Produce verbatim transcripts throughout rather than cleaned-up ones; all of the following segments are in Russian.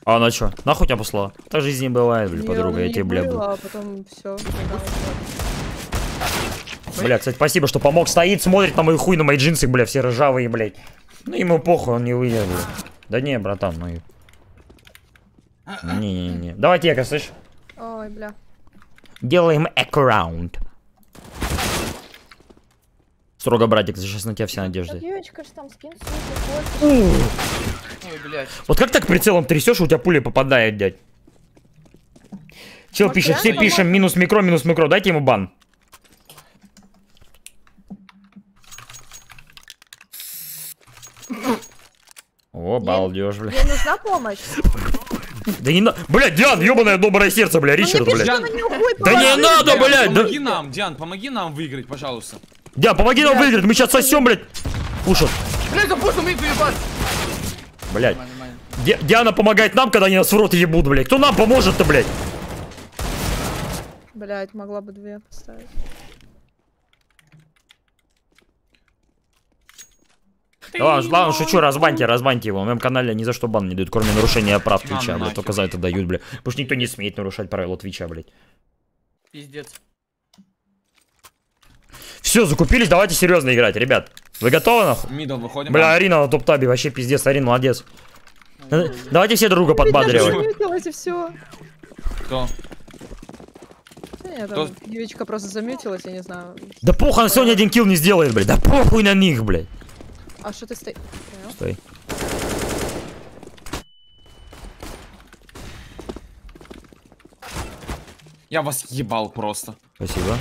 А она чё? Нахуй тебя послала? Так жизни не бывает, блядь, подруга, я тебе, бля, буду. А потом все. Бля, кстати, спасибо, что помог. Стоит, смотрит на мою хуй, на мои джинсы, бля, все ржавые, блядь. Ну ему похуй, он не выйдет, бля. Да не, братан, ну... Не-не-не. Давай тека, слышь? Ой, бля. Делаем эко-раунд. Строго, братик, сейчас на тебя вся надежда. Девочка ж там скин, Ой, блядь. Вот как так прицелом трясешь, у тебя пуля попадает, дядь? Чел пишет, все пишем, минус микро, минус микро, дайте ему бан. О, балдеж, бля. Мне нужна помощь. Да не надо. Блядь, Диан, ебаное доброе сердце, бля, Ричард, блядь. Диан, да не надо, блядь. Помоги нам, Диан, помоги нам выиграть, пожалуйста. Диан, помоги нам выиграть, мы сейчас сосем, блядь. Пушат. Блядь, запушим их, ебать. Блядь. Ди Диана помогает нам, когда они нас в рот ебут, блядь. Кто нам поможет-то, блядь? Блядь, могла бы две поставить. Да ладно, ладно, шучу, разбаньте, разбаньте его. На моем канале ни за что бан не дают, кроме нарушения прав Твича, блядь. Только за это дают, блядь. Потому что никто не смеет нарушать правила Твича, блядь. Пиздец. Все, закупились, давайте серьезно играть, ребят. Вы готовы, нахуй? Мидл выходим. Бля, Арина на топ-табе, вообще пиздец, Арина, молодец. Давайте все друга подбадривать. Все. Кто? Нет, там девочка просто замютилась, я не знаю. Да похуй, она сегодня один килл не сделает, блядь. Да похуй на них, блядь. А что ты стоишь? Стой. Я вас ебал просто. Спасибо.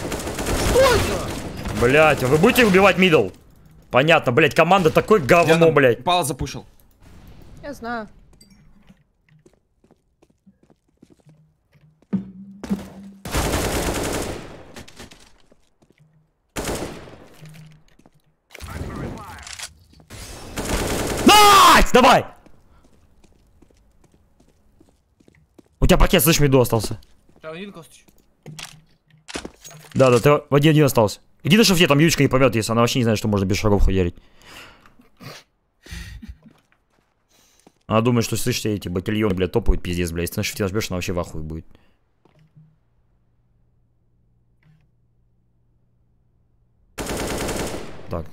Блять, вы будете убивать мидл? Понятно, блять, команда такой говно, блять. Пал запушил. Я знаю. Найс! Давай! У тебя пакет, слышь, миду остался. Да, да, ты в один один остался. Иди на шифте, там Ючка не поймет, если она вообще не знает, что можно без шагов хуярить. Она думает, что, слышите, эти батальоны, блядь, топают, пиздец, блядь. Если ты на шифте нажмешь, она вообще в ахуе будет. Так.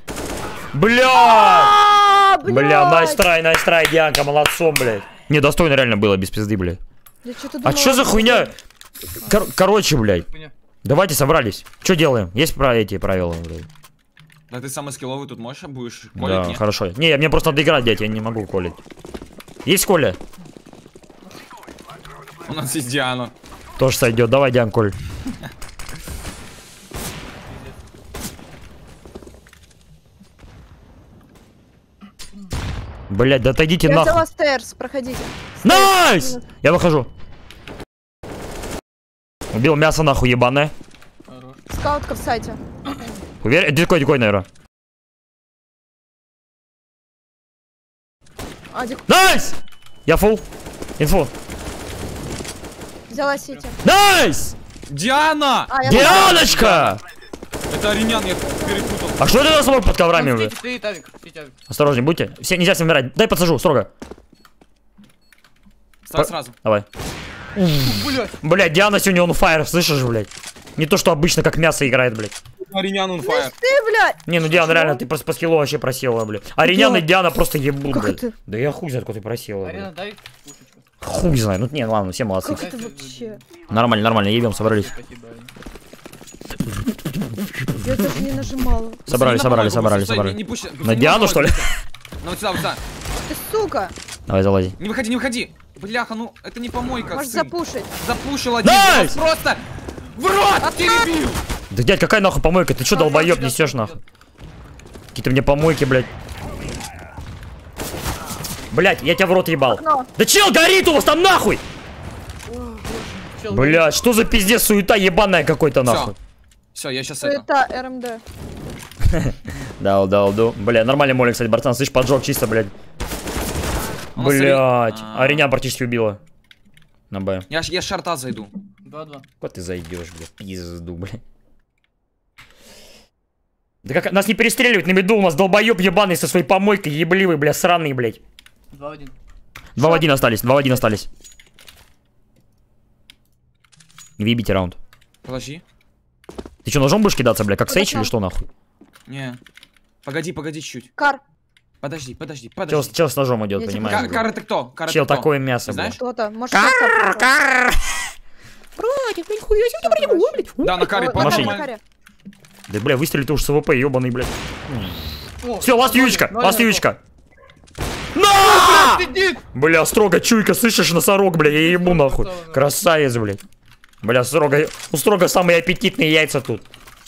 Бля! Бля, найс трай, найс трай, Дианка, молодцом, блядь. Не, достойно реально было, без пизды, блядь. А что за хуйня? Кор короче, блядь. Давайте собрались. Что делаем? Есть про эти правила, блядь? Да ты самый скилловый тут можешь, будешь колить? Да, нет? хорошо. Не, мне просто надо играть, дядь, я не могу колить. Есть Коля? У нас есть Диана. Тоже сойдет. Давай, Диан, Коль. Блять, да отойдите я нахуй. взяла стейрс, проходите. Найс! Я выхожу. Убил мясо нахуй ебаное. Скаутка в сайте. Уверен? Дикой, дикой, наверное. А, дик... Найс! Я фул. Инфу. Взяла сити. Найс! Диана! А, я Дианочка! Это Аринян, я перепутал. А что это за собой под коврами? Стоит, стоит, авик, стоит, авик. Осторожней, будьте. Все, нельзя всем умирать. Дай подсажу, строго. Ставь По... сразу. Давай. Блять. Блять, Диана сегодня on fire, слышишь, блять? Не то, что обычно как мясо играет, блять. Аринян on fire. Ты, блядь! Не, ну Диана, реально, ты просто по скиллу вообще просела, блядь. Аринян и Диана просто ебут, Как блядь. это? Да я хуй знает, куда ты просела, Арина, блядь. дай пушечку. Хуй знаю, ну не, ладно, все молодцы. Как это вообще? Нормально, нормально, ебем, собрались. Спасибо, Арина. Я даже не нажимала. Собрали, собрали, собрали, Стой, собрали. не пусть- пусть На не Диану, выходит. что ли? Ну вот сюда, вот сюда. Ты сука! Давай, залази. Не выходи, не выходи. Бляха, ну это не помойка. Можешь сын. запушить. Запушил один. Найс! Я вас просто в рот перебил. Да, дядь, какая нахуй помойка? Ты чё, долбоёб, Сюда, несешь сюда. нахуй? Какие-то мне помойки, блядь. Блядь, я тебя в рот ебал. Окно. Да чел горит у вас там нахуй! Блядь, что за пиздец, суета ебаная какой-то нахуй. Все, я сейчас это. Это РМД. Дал, дал, ду. Бля, нормальный молик, кстати, братан, слышь, поджог чисто, блядь. У нас Блядь, Ари- А. Ариня практически убила. На Б. Я, ж- я с шарта зайду. два-два. Куда ты зайдешь, блядь, пизду, блядь. Да как нас не перестреливать на меду, у нас долбоеб ебаный со своей помойкой, ебливый, бля, сраный, блядь. два-один. Два в один остались, два в один остались. Не въебите раунд. Подожди. Ты что, ножом будешь кидаться, бля, как Вот Сейдж это. или что нахуй? Не. Погоди, погоди чуть. Кар. Подожди, подожди, Чел, подожди. чел с ножом идет, Я тебе понимаешь? Кар, бля? Кар это кто? Кар это Чел кто? такое мясо, бля. Знаешь? Кто-то. Может, Кар, кто-то. кар. Братик, ну нихуя себе, Всё, братик, короче. блядь. Да, на каре, Ой, по на машине. каре, на каре. Да, бля, выстрели ты уж с АВП, ебаный, блядь. Все, ласт юечка, ласт юечка. На! Бля, строго чуйка, слышишь, носорог, бля, я ебу нахуй. Красавец, блядь. Бля, строго, у строго самые аппетитные яйца тут.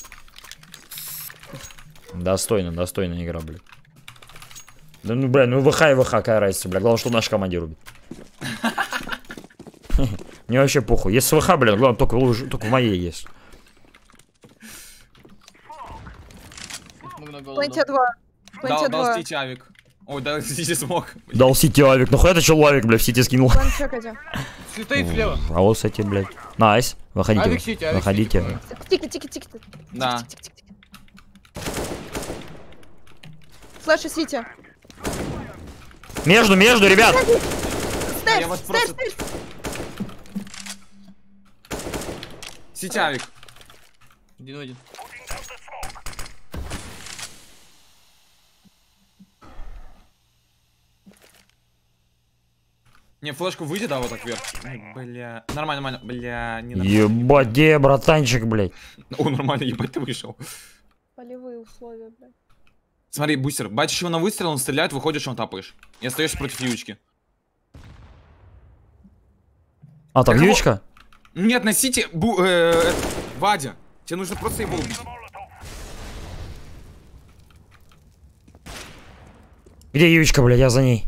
Достойно, достойная игра, блядь. Да ну, бля, ну ВХ и ВХ, какая разница, бля. Главное, что наша команде рубит. Мне вообще похуй. Есть ВХ, бля, главное, только, в- только в моей есть. Пленте два. Пленте Дал, дал два. стить авик. Ой, дал стить смог. Дал сити авик. Нахуя ты чё лавик, бля, в сити скинул? План чекайте. Стоит слева. А вот, кстати, блядь. Найс. Выходите. Авик сити, авик Выходите. сити. Тики, тики, тики. Да. Тики, тики, тики. Флэш и сити. Между, между, ребят. Я Стейрс, вас стейрс, просто- стейрс. Стить авик. Один в один. Не, флешку выйди, да, вот так вверх. Ай, бля. Нормально, нормально. Бля, не нормально. Ебать, где, братанчик, блядь? О, нормально, ебать, ты вышел. Полевые условия, блядь. Смотри, бустер, бачишь его на выстрел, он стреляет, выходишь, он тапаешь. И остаешься против ючки. А, там Какого- юечка? Нет, на сити, бу, э, э, Вадя. Тебе нужно просто его убить. Где юечка, блядь, я за ней.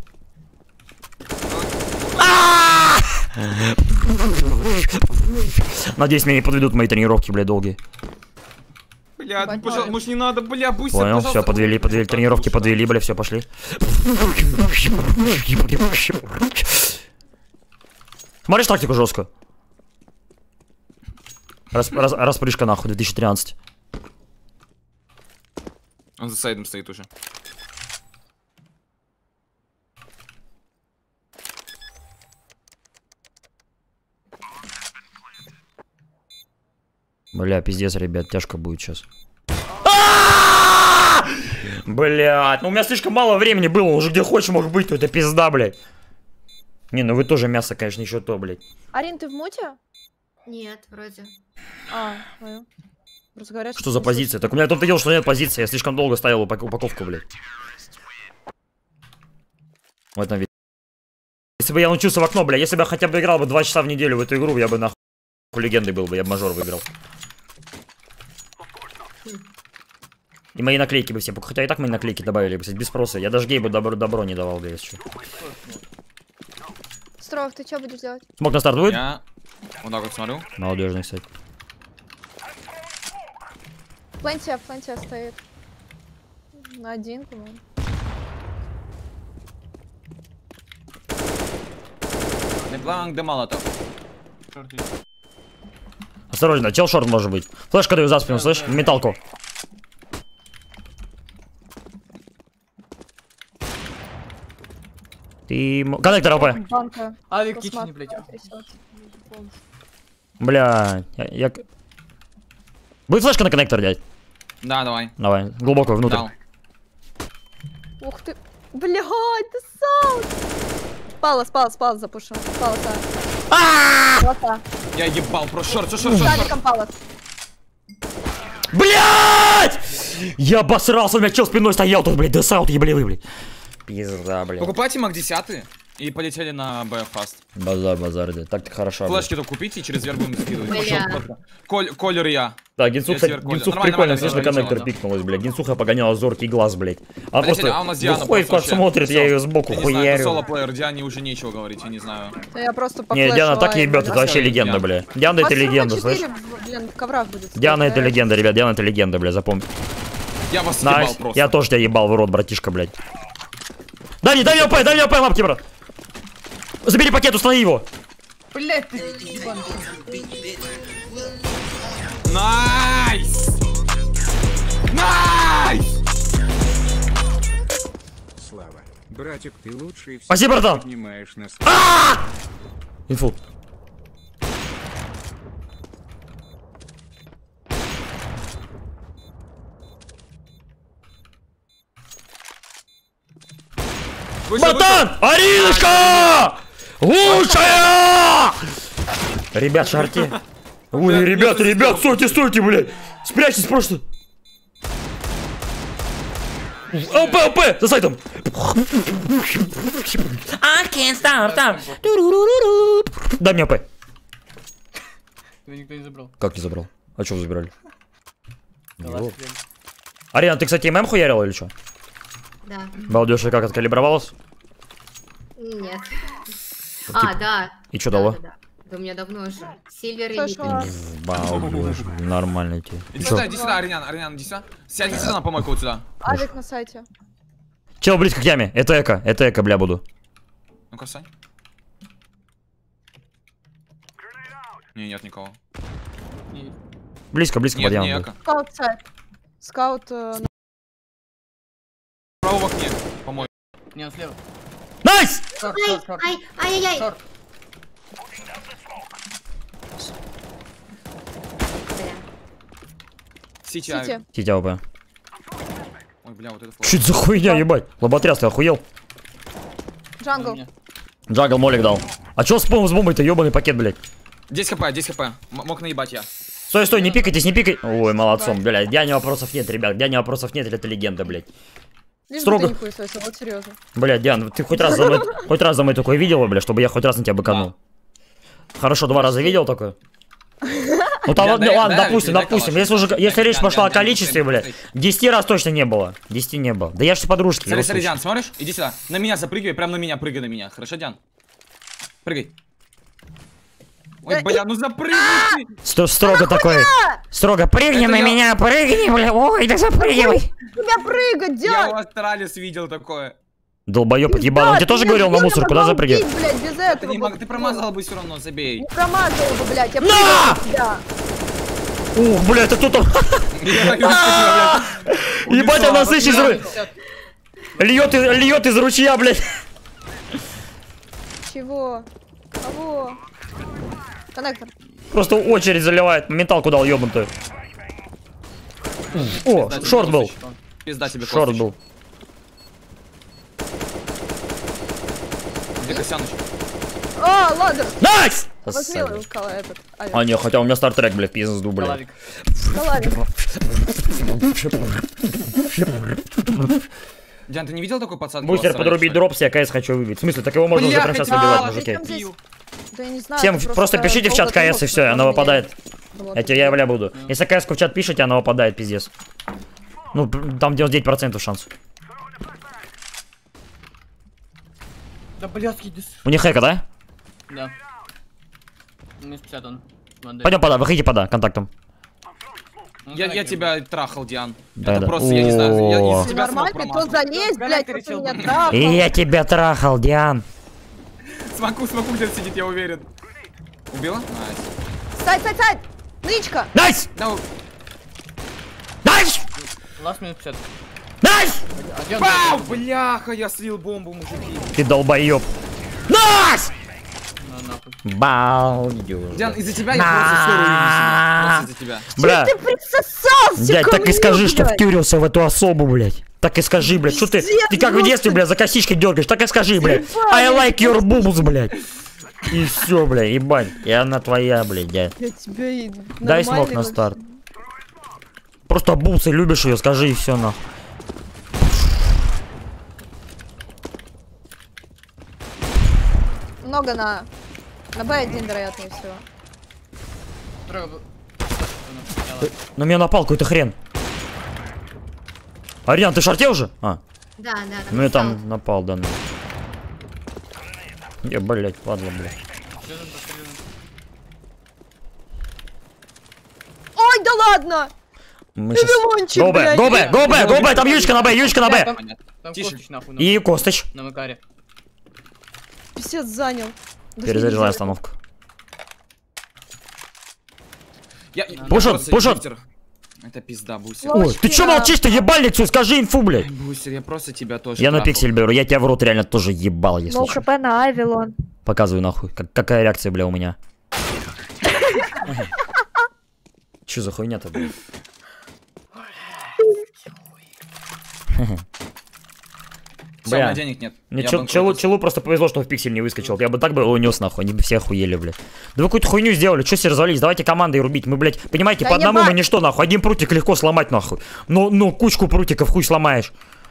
Надеюсь, меня не подведут мои тренировки, блядь, долгие. Бля, Ебать, пожалуйста, Вадя. может не надо, бля, бустер, Понял, пожалуйста. все, подвели, подвели, тренировки подвели, бля, все, пошли. Смотришь тактику жесткую? Рас, раз, распрыжка нахуй, две тысячи тринадцать. Он за сайдом стоит уже. Бля, пиздец, ребят, тяжко будет сейчас. Блядь, ну у меня слишком мало времени было, он уже где хочешь мог быть, то это пизда, блядь. Не, ну вы тоже мясо, конечно, еще то, блядь. Арин, ты в муте? Нет, вроде. А, понял. Просто говорят, Что за позиция? Так у меня только дело, что нет позиции, я слишком долго ставил упак- упаковку, блядь. В этом виде. Если бы я научился в окно, бля, если бы я хотя бы играл бы два часа в неделю в эту игру, я бы нахуй легендой был бы, я бы мажор выиграл. И мои наклейки бы все, хотя и так мои наклейки добавили бы, кстати, без спроса. Я даже гейбу добро, добро не давал бы, если что. Стров, ты что будешь делать? Смог на старт будет? Я вот так вот смотрю. Молодежный, кстати. Пленте, пленте стоит. На один, по-моему. Неплан, где молотов. Осторожно, чел шорт может быть. Флешка даю за спину, слышь? В металку. Ты... м- Коннектор АП. Банка. Авик Космат кични, блядь. трясёт. Бля, я, я... Будет флешка на коннектор, дядь? Да, давай. Давай, глубоко внутрь. Дал. Ух ты. Блядь, ты саут. Палас, палас, палас запушил. Паласа. Паласа. Я ебал, про шорт, шорт, шорт, шорт. Шариком палас. Блять! Я обосрался, у меня чел спиной стоял тут, блядь, десаут ебливый, блядь. Пизда, блядь. Покупайте маг десять и полетели на Б фаст. Базар, базар, да. Так-то хорошо. блядь. Флешки-то купите и через вверх будем скидывать. Бля. Пошёл, Коль, колер я. Да, Гинсуха, Я север Коля. Гинсух Нормально, прикольно, нормально, слышно, нормально, коннектор нормально. пикнулась, блядь. Гинсуха погоняла зоркий глаз, блядь. Она Подожди, просто а у нас Диана выходит, просто как вообще- смотрит, я ее сбоку Я не знаю, это хуярю. соло-плеер, Диане уже нечего говорить, я не знаю. Да я просто по Не, флешу Диана так лаю, ебет, блядь. это вообще Диана. легенда, бля. Диана это Вас легенда, равно слышь? четыре, блин, в коврах будет. Диана это стоять, легенда, ребят, Диана это легенда, бля, запомни. Я вас ебал Найс, просто. я тоже тебя ебал в рот, братишка, блядь. Дай мне, дай мне ОП, дай мне ОП, лапки, брат. Забери пакет, установи его. Блядь, ты ебан. Найс! Найс! Слава, Братик, ты лучший. Спасибо, братан. Поднимаешь нас. Инфу. Вышел, Братан! Ариночка! Лучшая! Ребят, шарти. Ой, ребят, ребят, стойте, стойте, блядь. Спрячьтесь просто. ОП, ОП, за сайтом. I can't start up. Дай мне ОП. Тебя никто не забрал. Как не забрал? А что вы забирали? Да Вот. ладно, блин. Ариана, ты, кстати, ММ хуярила или что? Да. Балдеж, и как откалибровалась? Нет. А, да. И что Да, дало? Да, да. Да у меня давно уже. Сильвер и Хорошо. Никель. Балдеж, нормально тебе. Иди Чё? сюда, иди сюда, Ариан, Ариан, иди сюда. Сядь сюда на помойку вот сюда. Авик на сайте. Чел близко к яме, это эко, это эко, бля, буду. Ну-ка, встань. Не, нет никого. Не- Близко, близко Нет, под не яму. эко. Скаут сайт. Скаут. э, Право в окне, помой. Не, он слева. Найс! Шорт, Ай, шорт, шорт. ай, ай-яй-яй. Шорт. Сити, Сити. Ави. Сити АВП. Ой, бля, вот это флот. Что это за хуйня, ебать? Лоботряс, ты охуел? На Джангл. меня. Джагл молик дал. А чё с бомбой, с бомбой-то, ебаный пакет, блядь? десять хп, десять хп. М- Мог наебать я. Стой, стой, не пикайтесь, не пикай. Ой, молодцом, блядь. Дяни вопросов нет, ребят. Дяни вопросов нет, это легенда, блядь. Лишь Строго. бы ты не хуесосил, вот серьезно. Блядь, Диан, ты хоть раз за мной, хоть раз за мной такое видела, блядь, чтобы я хоть раз на тебя быканул? Хорошо, два раза видел такое? Ну там, Диан, ладно, дай- ладно, дай, допустим, дай допустим, калаш. если уже, если речь Диан, пошла о Диан, Диан, количестве, быстрей, блядь, быстрей. десяти раз точно не было. Десяти не было. Да я же подружки. в Смотри, любом смотри, случае. Диан, смотришь? Иди сюда. На меня запрыгивай, прям на меня, прыгай на меня. Хорошо, Диан? Прыгай. Ой, бля, ну запрыгни ты! Сто- Строго такой. Строго, прыгни Это на я- меня, прыгни, бля. Ой, да запрыгивай. Тебя прыгать, Я дядь! у Астралис видел такое. Долбоёб, Пизда, отъебал. Он тебе тоже ты говорил на меня мусорку, могла да, запрыгивай? убить, блядь, без Ты, этого. не мог, ты промазал бы все равно, забей. Не промазала бы, блядь, я На! прыгаю на тебя. Ух, бля, это кто там? Ебать, она слышит из ру- льет, из- льет из ручья, блядь. Чего? Кого? Коннектор. Просто очередь заливает. Менталку дал, ебнутую. О, Пизда тебе, шорт был. косточка. Пизда тебе, Шорт косточка. был. Где Косяныч? А, ладно. Найс! Возьми кала этот. Авик. А не, хотя у меня стартрек, блядь, пизду, блядь. Лавик. Да ладно. Диан, ты не видел такой пацан? Бустер подрубить дропс, я КС хочу выбить. В смысле, так его можно уже прямо сейчас выбивать, мужики. Зачем здесь? Да я не знаю. Всем это просто пишите в чат долго КС и думал, все, что она он выпадает. меня- Я тебе явля буду. Если КС в чат пишете, она выпадает, пиздец. Ну, там девяносто девять процентов шанс. Да блядский дис. У них хэка, да? Да. Минус пятьдесят он. Модель. Пойдем пода, выходите пода, контактом. Ну, Я, я коннектор. тебя трахал, Диан. Да, Это да. просто, я не знаю, я О. из Ты тебя смог нормальный, то промазать. залезь, блядь, Коннектор кто чел меня был. трахал. И я тебя трахал, Диан. Смоку, смоку где-то сидит, я уверен. Убила? Найс. Сядь, сядь, сядь! Нычка! Найс! Да, у- Найс! Ласт минус пятьдесят. Найс! А где он? Пау! Бляха, я слил бомбу, мужики. Ты долбоёб. Найс! На, нахуй. Балдёж. Диан, из-за тебя я просто скоро увидел. Просто из-за тебя. Бля, Ты присосался дядь, ко так и мне, скажи, что блядь. втюрился в эту особу, блядь. Так и скажи, блядь. Что ты, Пиздец, ты как в ну детстве, ты- блядь, за косичкой дергаешь. Так и скажи, блядь. I like your boobs, блядь. И все, блядь, ебать. И она твоя, блядь, дядь. Я тебя и Дай нормальный смог на вообще. старт. Просто бумсы, любишь ее, скажи и все, нахуй. Много на... На Б один, вероятнее всего. Трое был. На меня напал какой-то хрен. Ариан, ты шортел уже? А, Да, да, да. ну я там напал, да. Ну. Я, блядь, падла, блядь. Ой, да ладно! Мы Вавилончик, Го Б, блядь. го Б, го Б, го Б, там Ючка на Б, Ючка на Б. Понятно. Там Тише. Костыч нахуй. на- И Костыч. На Макаре. Писец занял. Да Перезаряжаю что не остановку. Я, я Пушот, просто пушот. лифтер. Это пизда, бусер. Ой, Ой, ты чё молчишь-то, ебальницу? Скажи инфу, блядь. Бусер, я просто тебя тоже Я на трахал. пиксель беру, я тебя в рот реально тоже ебал, если Лоу что. хп на Авилон. Показываю нахуй. Как, какая реакция, бля, у меня. Чё за хуйня-то, блядь? Всё, у Бля. меня денег нет. Мне Я чел- банкрот. челу, челу просто повезло, что в пиксель не выскочил. Я бы так бы его унес нахуй, они бы все охуели, блядь. Да вы какую-то хуйню сделали, что все развалились? Давайте командой рубить. Мы, блядь, понимаете, Да по одному ебать! мы ничто, нахуй. Один прутик легко сломать, нахуй. Ну, ну, кучку прутиков хуй сломаешь.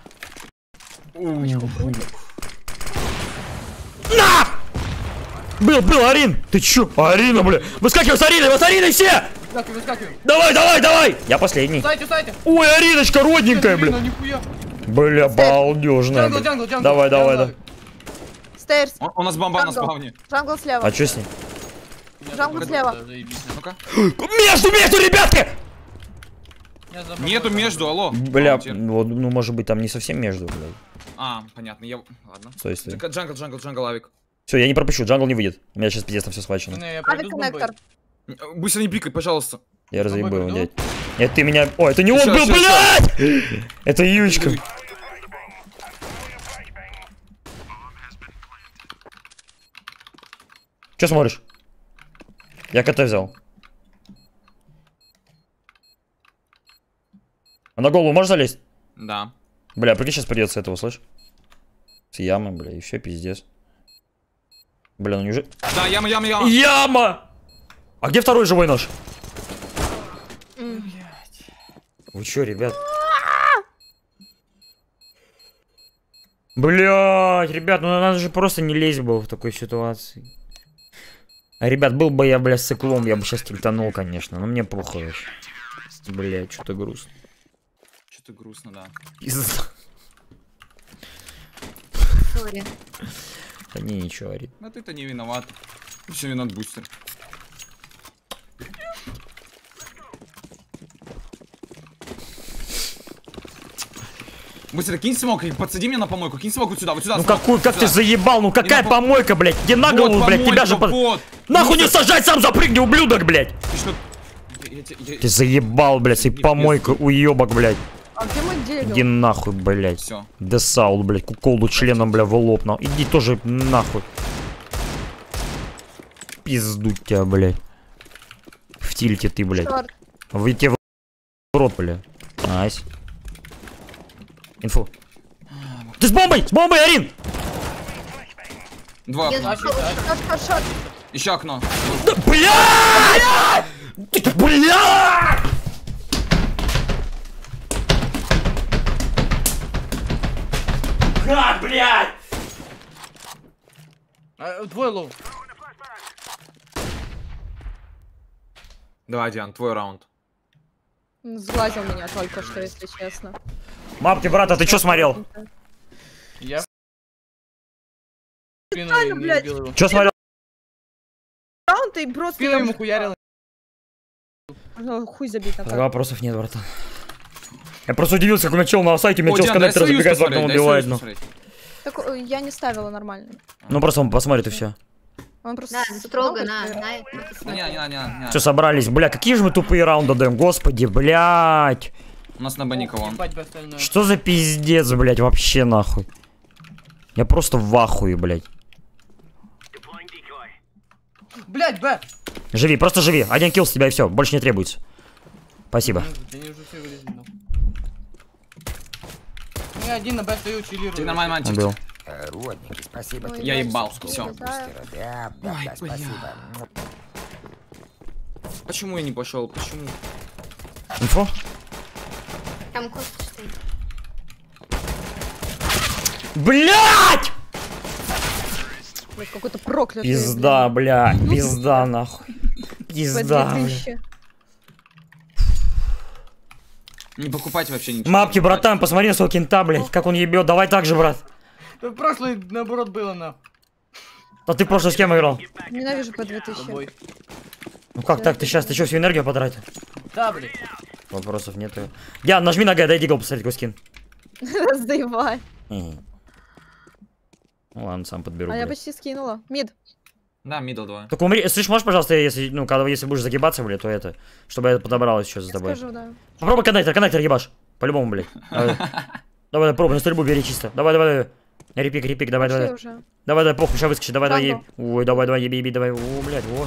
На! Был, был, Арин! Ты чё? Арина, бля! Выскакивай с Ариной, вы с Ариной все! Выскакивай, выскакивай. Давай, давай, давай! Я последний. Сайте, сайте. Ой, Ариночка, родненькая, Блин, бля! ну нихуя. Бля, балдежная. Джангл, джангл, джангл. Давай, давай, Джангл. давай. Стейрс. Он- У нас бомба на Джангл. спавне. Джангл слева. А чё с ней? Джангл Да, слева. да, заебись. Ну-ка. Между, между, ребятки! Я забыл. Нету между, алло. Бля, Волонтер. ну, ну, может быть, там не совсем между, бля. А, понятно, я... Ладно. Стой, стой. Джа- Джангл, джангл, джангл, авик. Все, я не пропущу, джангл не выйдет. У меня сейчас пиздец там все схвачено. Не, я пройду Авик с бомбой. коннектор. Быстро не пикай, пожалуйста. Я разъебу его, придёл? дядь. Нет, ты меня... О, это не он Ща, был, ща, блядь! Это Юлечка. Че смотришь? Я КТ взял. А на голову можешь залезть? Да. Бля, прикинь, сейчас придется этого, слышь? С ямы, бля, и все, пиздец. Бля, ну неужели... Да, яма, яма, яма. Яма! А где второй живой нож? Вы чё, ребят? Блять, ребят, ну надо же просто не лезть было в такой ситуации. А, ребят, был бы я, бля, с циклом, я бы сейчас тильтанул, конечно. Но мне похуй. Бля, что-то грустно. Что-то грустно, да. Пизда. Сори. Да не, ничего, Ари. А ты-то не виноват. Все виноват бустер. Бустер, кинь смог и подсади меня на помойку. Кинь смог вот сюда, вот сюда. Ну смог, какую, как сюда. ты заебал, ну какая на пом- помойка, блядь? Где на голову, Вот блядь, тебя помойка, же... под- вот. Нахуй не Бустер, сажать, сам запрыгни, ублюдок, блядь! ты что? Я те- я- Ты заебал, блядь, и Не помойка, уебок, блядь. А где мой Иди дерево? нахуй, блядь. Всё. Десаул, блядь, куколду членом, бля, в лоб, на. Иди тоже нахуй. Пизду тебя, блядь. В тильте ты, блядь. Шорт. Вы тебе в рот, бля. Найс. Инфу. Ты с бомбой! С бомбой, Арин! Два Я- окна. Шорт, шорт, шорт. Еще окно. Да, блядь! Ты, блядь! Как, блядь? А, Двое лоу. Давай, Диан, твой раунд. Сглазил меня только что, если честно. Мамки, брат, а ты что смотрел? Я... Спину Реально, и- и блядь. убил его. Что смотрел? Раунд и просто... Спину ему хуярил. Можно хуй забить на Так, карту. вопросов нет, братан. Я просто удивился, как у меня чел на сайте, у меня О, чел с Диан, дай коннектора союз забегает в окно, посмотреть, дай убивает, союз ну. посмотреть. Так э, я не ставила нормально. Ну просто он посмотрит и все. Он просто... Да, с- строго много на... что- на... Да не, не, не, не. Все, собрались. Бля, какие же мы тупые раунды даем, господи, блядь. У нас на бане кого? Ебать бы остальное. Что за пиздец, блядь, вообще нахуй. Я просто в ахуе, блядь. Блядь, Б! Живи, просто живи. Один килл с тебя и все, больше не требуется. Спасибо. Да они уже все вылезли. нахуй. Ну, я один на Б стою, чилирую. Ты нормально, мальчик. Убил. Э, Родненький, спасибо Ой, тебе. Я ебал, спасибо, всё. да. Да, да, Ой, да, бля. спасибо. Почему я не пошел? Почему? Инфо? Там кост стоит. Блядь! Блядь, какой-то проклятый. Пизда, блядь, пизда, нахуй. блин. Пизда, По две блядь. тысячи. Не покупать вообще ничего. Мапки, братан, посмотри на своего кента, блядь, как он ебет. Давай так же, брат. Да в прошлый наоборот было, на. А ты в прошлый с кем играл? Ненавижу по две С тысячи. тобой. Ну как так, ты сейчас, ты что, всю энергию потратил? Да, блядь. Вопросов нету. Я, нажми на Г, дай дигл посмотреть, какой скин. Заебай. Мгм. Ну ладно, сам подберу, А я блядь. почти скинула. Мид. Да, мидл два. Так умри, слышь, можешь, пожалуйста, если, ну, когда, если будешь загибаться, блядь, то это, чтобы я подобрал еще за Я тобой. скажу, да. Попробуй коннектор, коннектор ебашь. По-любому, блядь. Давай, давай, пробуй, на стрельбу бери чисто. Давай, давай, давай. Репик, репик, давай, Пошли давай. уже. Давай, давай, похуй, сейчас выскочи, давай, давай, еб. Рамбо. Ой, давай, давай, еби, еби, давай. О, блядь, во.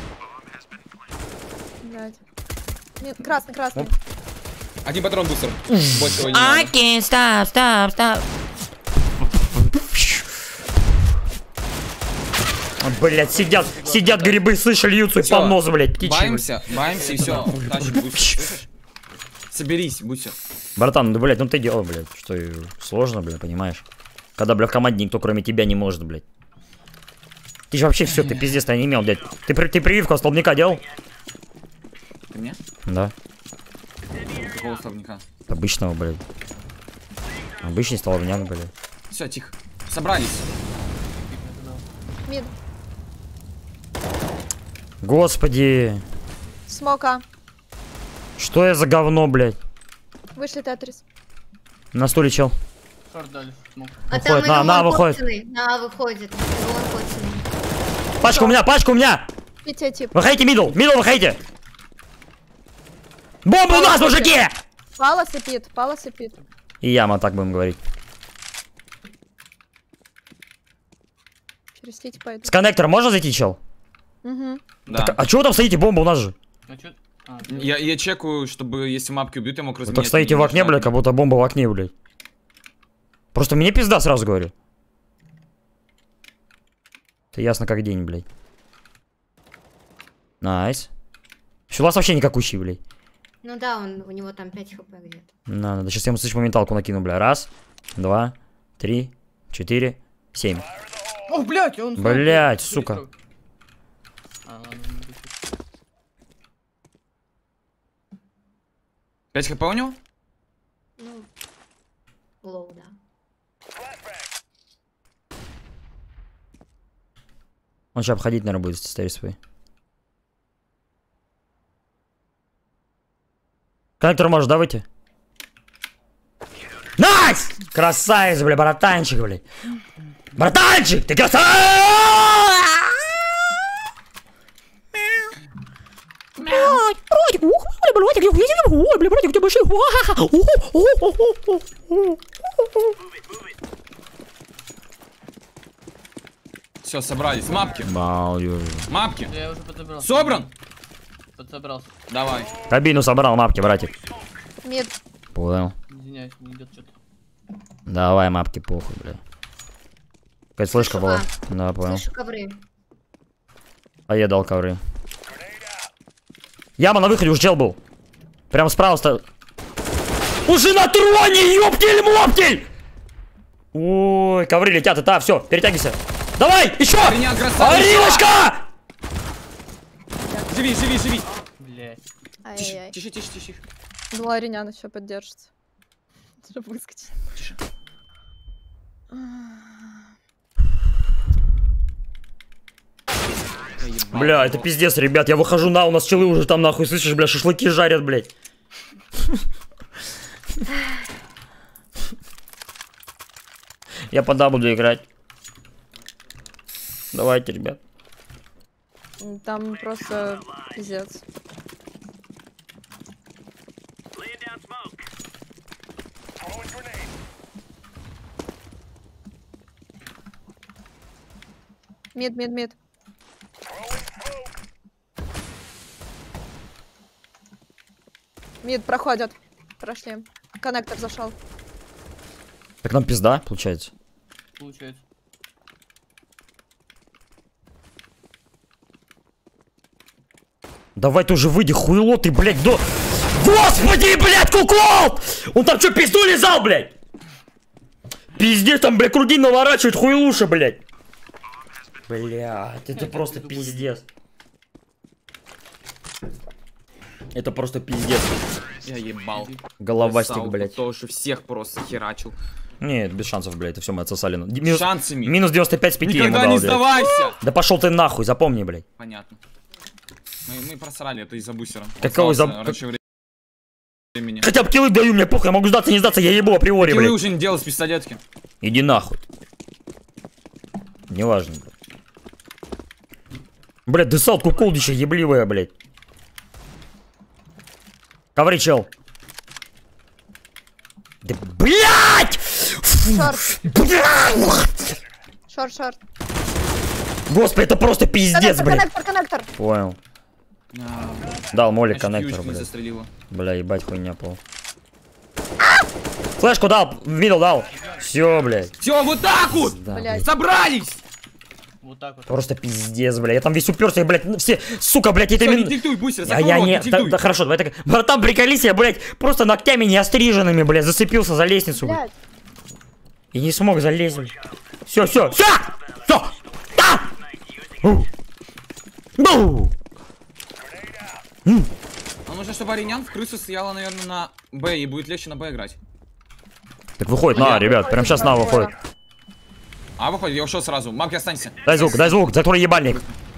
Блядь. Нет, красный, красный. Оп. Один патрон бустер. Больше его не надо. Окей, стоп, стоп, стоп. Блять, сидят, сидят грибы, слышали, льются Всё, по носу, блять, птичьи. Баемся, баемся и все. Тащим бустер, слышишь? Соберись, бустер. Братан, ну, блядь, ну ты делал, блядь, что и сложно, блядь, понимаешь? Когда, блядь, в команде никто кроме тебя не может, блядь. Ты же вообще все, ты пиздец-то не имел, блядь. Ты, при- ты прививку от столбняка делал? Ты мне? Да. Какого столбняка? Обычного, блядь. Обычный столбняк, блядь. Все, тихо. Собрались. Мид. Господи. Смока. Что я за говно, блядь? Вышли Тетрис. На стуле чел. Шорт дали. Ну. А Выходит, там на- Илон на, выходит. Коцаный. На, выходит. Илон Коцаный. Пачка у меня, пачка у меня! Пите, тип. Выходите, мидл, мидл, выходите! Бомба у нас, мужики! Пала сыпит, пала сыпит. И яма, так будем говорить. Через сеть пойду. С коннектора можно зайти, чел? Угу. Да. Так, а чего вы там стоите? Бомба у нас же. А чё? А, Я, я чекаю, чтобы если мапки убьют, я мог Вы разменять. так стоите в не окне, нажимать. блядь, как будто бомба в окне, блядь. Просто мне пизда, сразу говорю. Это ясно как день, блядь. Найс. Еще у вас вообще никакущий, блядь. Ну да, он, у него там пять хп где-то. На, надо, сейчас я ему слышь моменталку накину, бля. Раз, два, три, четыре, семь. О, блядь, он... Блядь, сука. А, ладно, пять хп у него? Ну, лоу, да. Он сейчас обходить, наверное, будет стоять свой. Коннектор может, да, выйти? Найс! Красавец, бля, братанчик, блядь. Братанчик, ты красавец! Блядь, братик, ух, бля, братик, я не могу, ой, бля, братик, у тебя большой. Все, собрались. Мапки. Балью. Мапки. я уже подобрался. Собран? Подсобрался. Давай. Кабину собрал, мапки, братик. Мид. Понял. Извиняюсь, не идет что-то. Давай, мапки, похуй, бля. Какая слышка была? Да, понял. Слышу ковры. А я дал ковры. Яма на выходе уже чел был. Прям справа стоял. Уже на троне, ёптель-моптель! Ой, ковры летят, это, все, перетягивайся. Давай, еще! Ариня, красавица! Ариночка! Живи, живи, живи. Блядь. Тише, Ай-яй-яй. тише, тише, тише. Думала, Аринян еще поддержится. Чтобы выскочить. Тише. Бля, это пиздец, ребят, я выхожу на, у нас челы уже там нахуй, слышишь, бля, шашлыки жарят, блядь. Я по да буду играть. Давайте, ребят. Там просто пиздец. Мид, мид, мид. Мид проходят. Прошли. Коннектор зашел. Так нам пизда, получается. Получается. Давай ты уже выйди, хуйло ты, блядь, до... Господи, блядь, кукол! Он там что, пизду лизал, блядь? Пиздец, там, блядь, круги наворачивает, хуйлуша, блядь. Блядь, это просто пиздец. Это просто пиздец. Я ебал. Головастик, Красавку блядь. тоже всех просто херачил. Нет, без шансов, блядь, это все мы отсосали. Ди- Минус, Шансами. минус девяносто пять с пяти я ему Никогда дал, не блядь. сдавайся! Да пошел ты нахуй, запомни, блядь. Понятно. Мы, мы просрали это из-за бусера. Какого Остался из-за- раньше вре- времени. Хотя бы киллы даю, мне похуй, я могу сдаться, не сдаться, я ебу априори, Киллы блядь. уже не делал с пистолетки. Иди нахуй. Неважно, блядь. Блядь, десалт куколдища ебливая, блядь. Коври, чел. Да, блядь! Шорт, Блядь! шорт, шорт. Господи, это просто пиздец, Коннектор, блядь. коннектор, коннектор. Понял. А, Дал молик значит, коннектор, юечку не блядь. застрелила. Бля, ебать, хуйня пол. Флешку дал, в мидл дал. Все, блядь. Все, вот так вот! Да, Блядь. блядь. Собрались! Вот так вот. Просто пиздец, бля. Я там весь уперся, блядь. ну, Все, сука, блядь, это Все, не мин... диктуй, быстро, А закрой я рот, не... не Да, диктуй. да, хорошо, давай так. Братан, приколись, я, блядь, просто ногтями не остриженными, блядь, зацепился за лестницу. Блядь. Блядь. И не смог залезть, блядь. Все, все, все! Все! Да! У. Ну! А нужно, чтобы Аринян в крысу стояла, наверное, на Б, и будет легче на Б играть. Так выходит, на, ребят, прям сейчас на выходит. А, выходит, я ушел сразу. Мамки, останься. Дай звук, дай звук, закрой ебальник.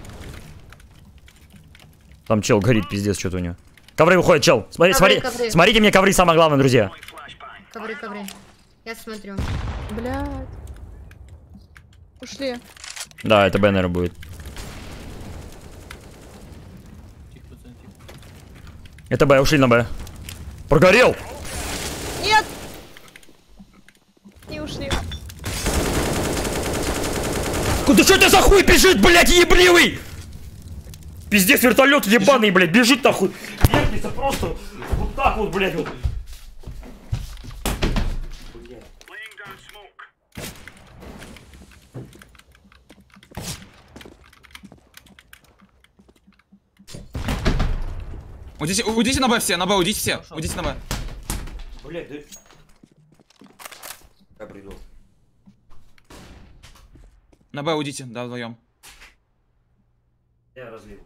Там чел горит, пиздец, что-то у него. Ковры выходит, чел. Смотри, Ковры, смотри, ковры. смотрите мне ковры, самое главное, друзья. Ковры, ковры. Я смотрю. Блядь. Ушли. Да, это Б, наверное, будет. Тихо, пацаны, тихо. Это Б, ушли на Б. Прогорел! Нет! Не ушли. Куда что это за хуй бежит, блядь, ебливый? Пиздец, вертолет ебаный, блядь, бежит нахуй. Вертится просто вот так вот, блядь, вот. Уйдите, уйдите на Б все, на Б, уйдите все. Уйдите на Б. Блядь, да... Я приду. На Б уйдите, да, вдвоем. Я разлил.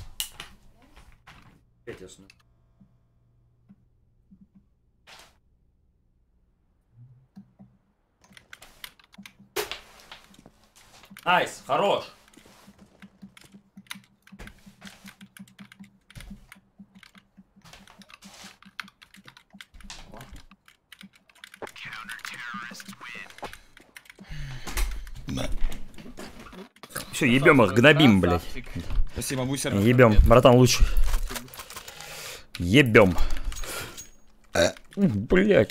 Опять ясно. Найс, хорош. Все, ебем их, гнобим, блядь. Красавчик. Спасибо, бусер. Ебем, братан, лучше. Ебем. Блять.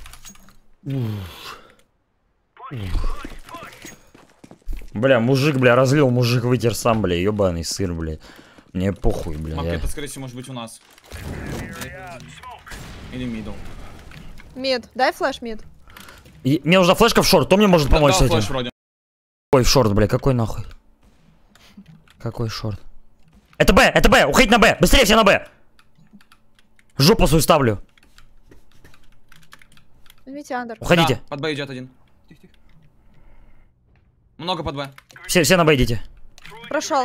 Бля, мужик, бля, разлил, мужик вытер сам, бля, ебаный сыр, бля. Мне похуй, бля. Мамки, Я... это, скорее всего, может быть у нас. Или мидл. Мид. Дай флеш, мид. И- мне нужна флешка в шорт, кто мне может Да, помочь дал с этим? флеш вроде. Ой, в шорт, бля, какой нахуй? Какой шорт? Это Б, это Б, уходить на Б, быстрее все на Б. Жопу свою ставлю. Возьмите андер. Уходите. Да, под Б идет один. Тихо, тихо. Много под Б. Все, все на Б идите. Прошел.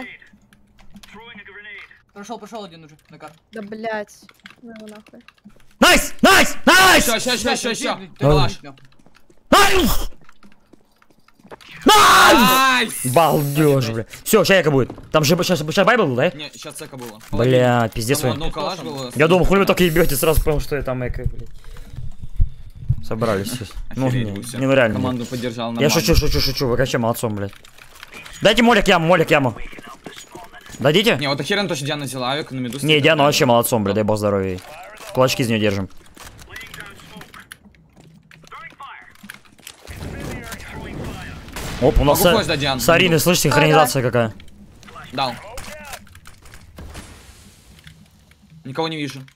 Прошел, прошел один уже на карту. Да блять. Ну его нахуй. Найс, найс, найс! Все, сейчас, сейчас, сейчас, сейчас. Ты Калаш. нахуй. Найс! Найс! Найс! Балдеж, бля. Все, чайка будет. Там же сейчас, сейчас байбл был, да? Не, сейчас цека было. Бля, пиздец. Там вы. одно калаш было. Я думал, хули вы только ебете, сразу понял, что я там эко, блядь. Собрались сейчас. Ну, Охереть, не, Буся. не, ну реально. Команду блядь. поддержал Я нормально. шучу, шучу, шучу, вы вообще молодцом, блядь. Дайте молик яму, молик яму. Дадите? Не, вот Ахерен точно Диана взяла, авик на меду. Не, Диана вообще молодцом, блядь, дай бог здоровья ей. Кулачки из нее держим. Оп, у нас Могу флеш дать, Диан. с Ариной, слышь, синхронизация какая. Дал. Никого не вижу.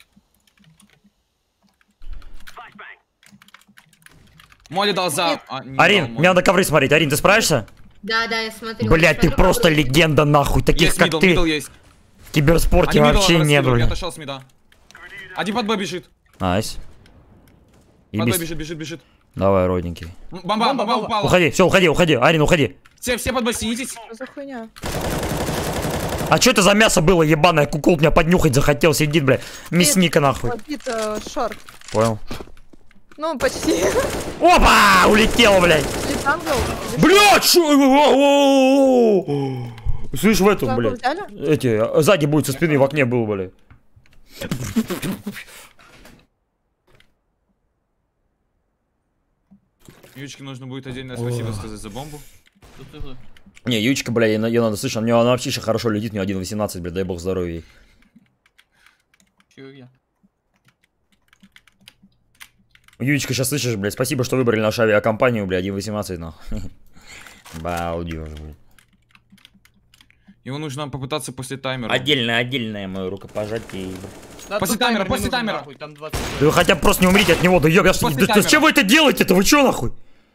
Моли дал за... А, не дал Арин, Моли. мне надо ковры смотреть. Арин, ты справишься? Да, да, я смотрю. Блядь, ты Смотрю, просто легенда, нахуй. Таких, Есть как мидл, ты, мидл есть. в киберспорте Они мидл вообще нет, раскидывают, я блядь. отошел с мида. Один под Б бежит. Найс. Под Б Ебись. бежит, бежит, бежит. Давай, родненький. М, Бомба, бомба, бомба. упала. Уходи, все, уходи, уходи. Арин, уходи. Все, все под Б, снизитесь. Что за хуйня? А что это за мясо было, ебаное? Кукол меня поднюхать захотел, сидит, бля. Мясника, нахуй. Бит э, шорт. Понял. Ну, почти. Опа! Улетел, блядь. Литангл. Блядь, шо? Слышь, в этом, Литангл блядь. взяли? Эти, а, сзади будет со спины в окне был, блядь. Юечке нужно будет отдельное спасибо сказать за бомбу. Тут, тут, тут. Не, Ючка, бля, ее, ее надо слышать, у нее она вообще еще хорошо летит, у нее один восемнадцать, бля, дай бог здоровья ей. Чё я? Юечка, сейчас слышишь, блядь, спасибо, что выбрали нашу авиакомпанию, бля, один восемнадцать, нахуй. Балдеж, блядь. Его нужно попытаться после таймера. Отдельное, отдельное мое рукопожатие. Да, После тут таймера, таймер не после нужен, таймера. нахуй, там двадцать. Да вы хотя бы просто не умрите от него, да ёб, я После да, да таймера. зачем вы это делаете-то, вы чё, нахуй?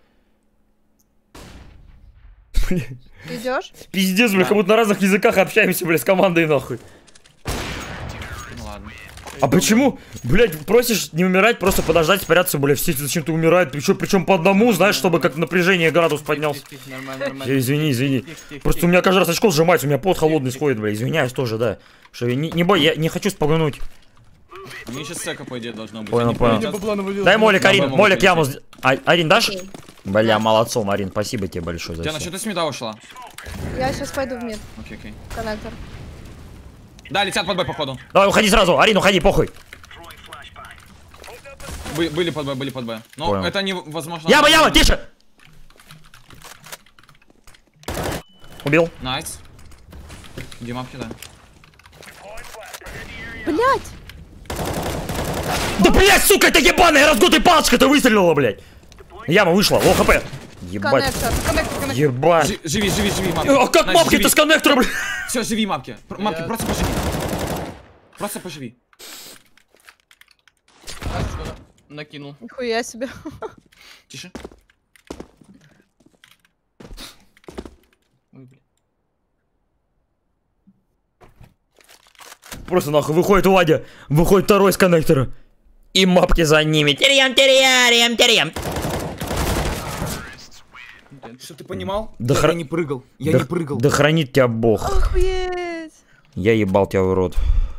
Идешь? Пиздец, бля, Да. как будто на разных языках общаемся, бля, с командой, нахуй. Ну ладно. А почему, блядь, просишь не умирать, просто подождать, спрятаться, бля, все зачем-то умирают, причем, причем по одному, знаешь, чтобы как напряжение градус поднялся. Тихо, тихо, нормально, нормально. Я, извини, извини. Тихо, тихо, Просто тихо. у меня каждый раз очко сжимается, у меня пот холодный сходит, бля, извиняюсь тоже, да. Что я не, не бой, я не хочу спугнуть. Мне сейчас сека, по идее, должно быть. Понял, Они понял. полетят. Бабла навалил. Дай молик, Да, Арин, могут молик, полететь. яму. с- А, Арин, дашь? Окей. Бля, молодцом, Арин, спасибо тебе большое за Диана, все. что ты с меда ушла? Я сейчас пойду в мид, Окей, окей. коннектор. Да, летят под бой, походу. Давай, уходи сразу, Арин, уходи, похуй. Бы- были под бой, были под бой. Но Понял. это невозможно. Яма, яма, тише! Убил. Найс. Где мапки, да? Блять! Да, блядь, сука, это ебаная разготой палочка-то выстрелила, блядь. Яма вышла, о, хп. Ебать. Коннектор. Коннектор, коннектор. Ебать. Жи- Живи, живи, живи, мапки. А как мапки-то с коннектора, блядь? Все, живи, мапки. Пр- Мапки, Я- просто поживи. Просто поживи. А, что-то накинул. Нихуя себе. Тише. Ой, блин. Просто нахуй выходит Вадя, выходит второй с коннектора. И мапки за ними. Терем, терем, терем. Что ты понимал? Да я, хра- я не прыгал. Я да, не прыгал. Да хранит тебя Бог. Охуеть! Я ебал тебя в рот.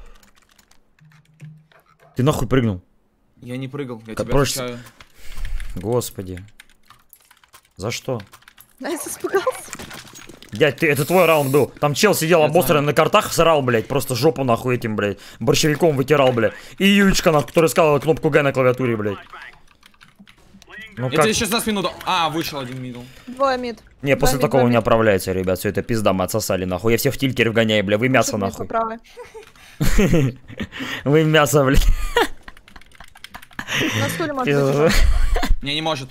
Ты нахуй прыгнул? Я не прыгал. Я Как тебя проще- отвечаю. Господи. За что? Найс испугался. Дядь, ты, это твой раунд был. Там чел сидел Я обосранный знаю. на картах, срал, блядь. Просто жопу нахуй этим, блядь. Борщевиком вытирал, блядь. И Юечка, нахуй, которая сказала кнопку Г на клавиатуре, блядь. Ну Я как? тебе сейчас за спину... да- А, вышел один мидл. Двое мид. Не, после Два мид, такого два не мид. оправляется, ребят. Все это пизда, мы отсосали, нахуй. Я всех в тильтере вгоняю, бля. Вы мясо, Чтоб мид нахуй. по правой. Вы мясо, блядь. На стуле можно Пизда. забежать. Не, не может.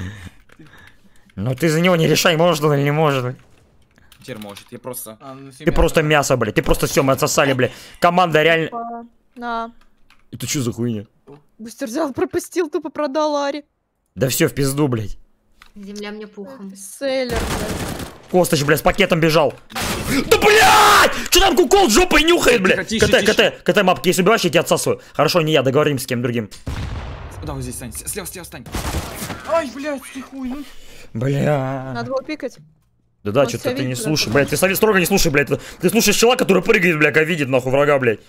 Ну ты за него не решай, может он или не может. Теперь может. Я просто... А, на Ты себя. просто мясо, блядь. Ты просто все, мы отсосали, блядь. Команда реально... Па- На. Это что за хуйня? Бустер взял, пропустил, тупо продал Ари. Да все в пизду, блядь. Земля мне пухом. Селлер, блядь. Костыч, блядь, с пакетом бежал. Да, блядь! Че там кукол жопой нюхает, блядь? Тихо, КТ, тише, КТ, КТ, мапки, если убиваешь, я тебя отсасываю. Хорошо, не я, договоримся с кем другим. Да, вот здесь стань. С- Слева, слева стань. Ай, блядь, ты хуй, ну. Бля. Надо было пикать. Да-да, Он что-то ты совет, не блядь, слушай, блядь. Ты совет строго не слушай, блядь. Ты- Ты слушаешь чела, который прыгает, блядь, а видит, нахуй, врага, блядь.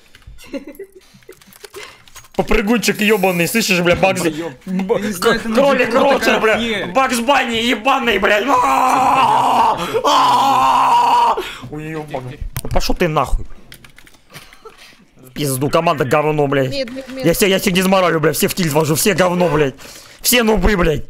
Попрыгунчик ебаный, слышишь, бля, Бакс... Долбоёб. Б- Я не знаю, к- это на Кролик джипро Роджер, такая бля. херь. Бакс Банни ебаный, блядь. Пошел ты нахуй. В Пизду, команда говно, блядь. Мид, мид, мид. Я всех, я всех дизморалю, блядь, все в тильт вожу, все говно, блядь. Все нубы, блядь.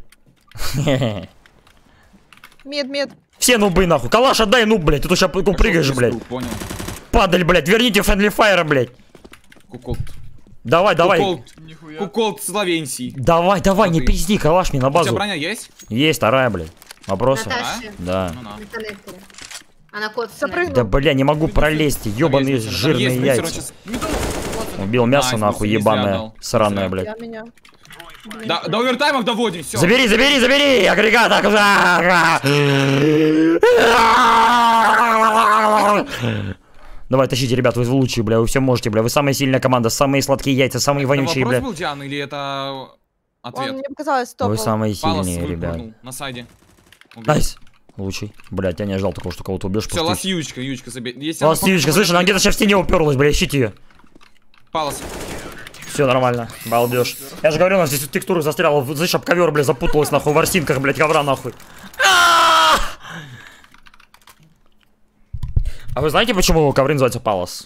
Мид, мид. Все нубы, нахуй. Калаш, отдай нуб, блядь, ты тут сейчас прыгаешь, блядь. Пизду, Понял. Падаль, блядь, верните френдли файра, блядь. Куколт. Давай, давай. Куколт. Нихуя. Куколт Словенсий. Давай, давай, не Смотри. пизди, калаш мне на У тебя базу. броня есть? Есть, вторая, блядь. Вопросы? Наташи. Да. Ну на. На коннекторе. Она кот Запрыгнул. Да, бля, не могу пролезть, ебаные Там есть, жирные там есть, яйца. короче, с- Убил мясо, Найс, нахуй, не зря ебаное, дал. сраное, Не блядь. Я меня. Да, до овертаймов доводим, все. Забери, забери, забери, агрегат. ага. Давай, тащите, ребят, вы лучшие, бля, вы все можете, бля, вы самая сильная команда, самые сладкие яйца, самые вонючие, вопрос бля. был, Диана, или это Он, ответ? мне показалось, Вы топал. самые Палас сильные, ребят. выпрыгнул на сайде. Найс. Лучший. Блядь, я не ожидал такого, что кого-то убьешь. Все, лас Ючка, Ючка забей. Если Лас она Юечка, попадет- слышишь, она где-то сейчас в стене уперлась, бля, ищите ее. Палас. Все нормально, балдеж. Я же говорю, у нас здесь текстура застряла, слышь, об ковер, бля, запуталась, нахуй, в ворсинках, блядь, ковра, нахуй. А вы знаете, почему ковры называются Палас?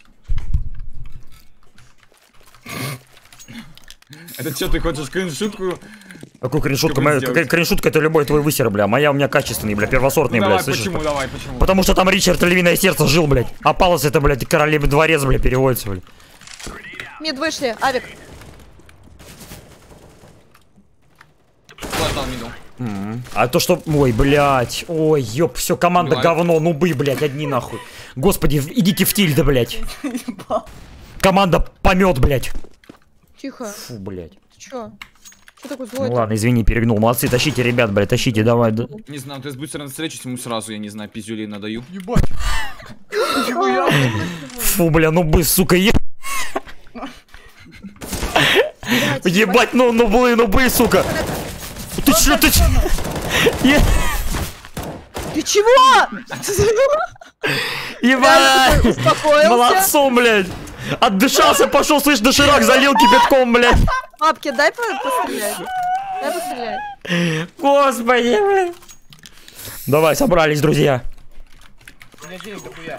Это что, ты хочешь скриншутку Какой криншутка? Моя, какая криншутка, это любой твой высер, бля. Моя у меня качественный, бля, первосортный, Ну, бля, давай, слышишь? почему, давай, почему? Потому что там Ричард Львиное Сердце жил, блядь. А Палас это, блядь, Королевый дворец, блядь, переводится, блядь. Мид вышли, Авик. Флэш дал мидл. А то что... Ой, блядь. Ой, ёп, все, команда Убивай. говно, нубы, блядь, одни нахуй. Господи, в- идите в тильда, блядь. Команда помет, блядь. Тихо. Фу, блядь. Ты чё? Чё такой злой? Ну ладно, извини, перегнул. Молодцы, тащите, ребят, блядь, тащите, давай. да. Не знаю, ты с бустером встречусь, ему сразу, я не знаю, пиздюлей надаю. Ебать. Нихуя. Фу, бля, нубы, сука, е... Ебать, ну, нубы, нубы, сука. Ты чё, ты чё? Е- Ты чего? Ебать! Успокоился? Молодцом, блядь! Отдышался, пошел, слышь, доширак залил кипятком, блядь! Папки, дай по- пострелять. Дай пострелять. Господи, блядь! Давай, собрались, друзья. У меня денег дохуя.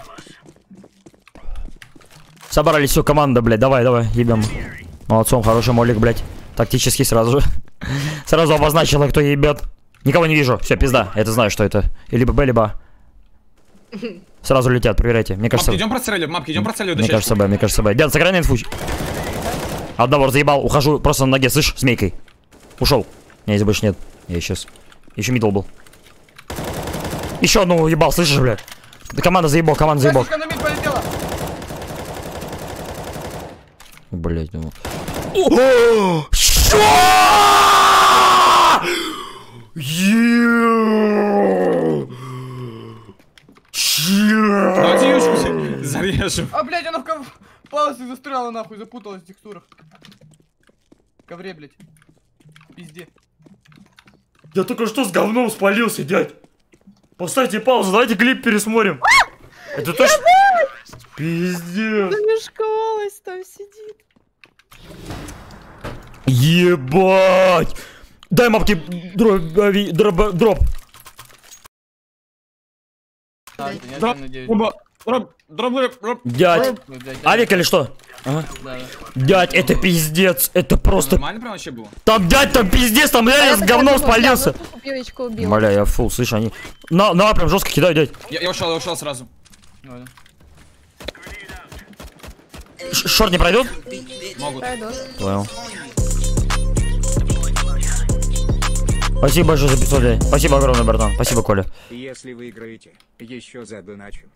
Собрались, все, команда, блядь, давай, давай, ебем. Молодцом, хороший молик, блядь. Тактически сразу же. Сразу обозначила, кто ебет. Никого не вижу, все, пизда, это знаю, что это. И либо Б, либо А. Сразу летят, проверяйте. Мне кажется... Мапки, идем простреливаем, мапки, идем простреливаем. Мне кажется, Б, мне кажется, Б. Дян, сыграй на инфу. Одного заебал, ухожу просто на ноге, слышь, змейкой. Ушел. Не, здесь больше нет. Я исчез. Еще мидл был. Еще одну уебал, слышишь, блядь? Да команда заебал, команда заебал. Сука, на мид полетела. Блять, ну. Что? Давайте юшку зарежем. А, блядь, она в ков... Палась и застряла нахуй, запуталась в текстурах. В ковре, блядь. Пизде. Я только что с говном спалился, дядь. Поставьте паузу, давайте клип пересмотрим. Это точно... Пиздец. Замешкалась, там сидит. Ебать! Дай мапки дроп, ави- дроп, дроп. А, это не Дроп, один на девять. оба, дроп, дроп, дроп, дроп. Дядь, Ой, блядь, авик или что? Ага. Да, да. Дядь, это пиздец, это просто... Нормально прям вообще было? Там, дядь, там пиздец, там реально с говном спалился. Певичку убил. Бля, я фул, слышь, они... На, на, прям жестко кидаю, дядь. Я, я ушел, я ушел сразу. Ладно. Ш- Шорт не пройдет? Могут. Пройду. Понял. Спасибо большое за пятьсот, дядь. Спасибо огромное, братан. Спасибо, Коля. Если выиграете, еще задоначу.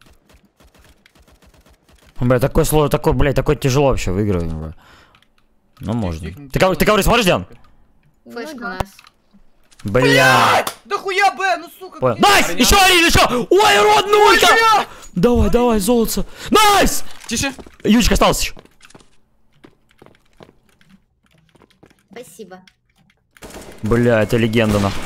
Бля, такой сложно, такой, блядь, такой тяжело вообще выигрывать, бля. Ну, можно. Ты, кого- ты кого смотришь, Диан? Флешка Ну у нас. Бля. Да хуя, Б, ну сука. Понял. где- Найс! Еще один, еще! Ой, родной ульта! Давай, давай, золото. Найс! Тише. Ючка остался еще. Спасибо. Бля, это легенда, нахуй.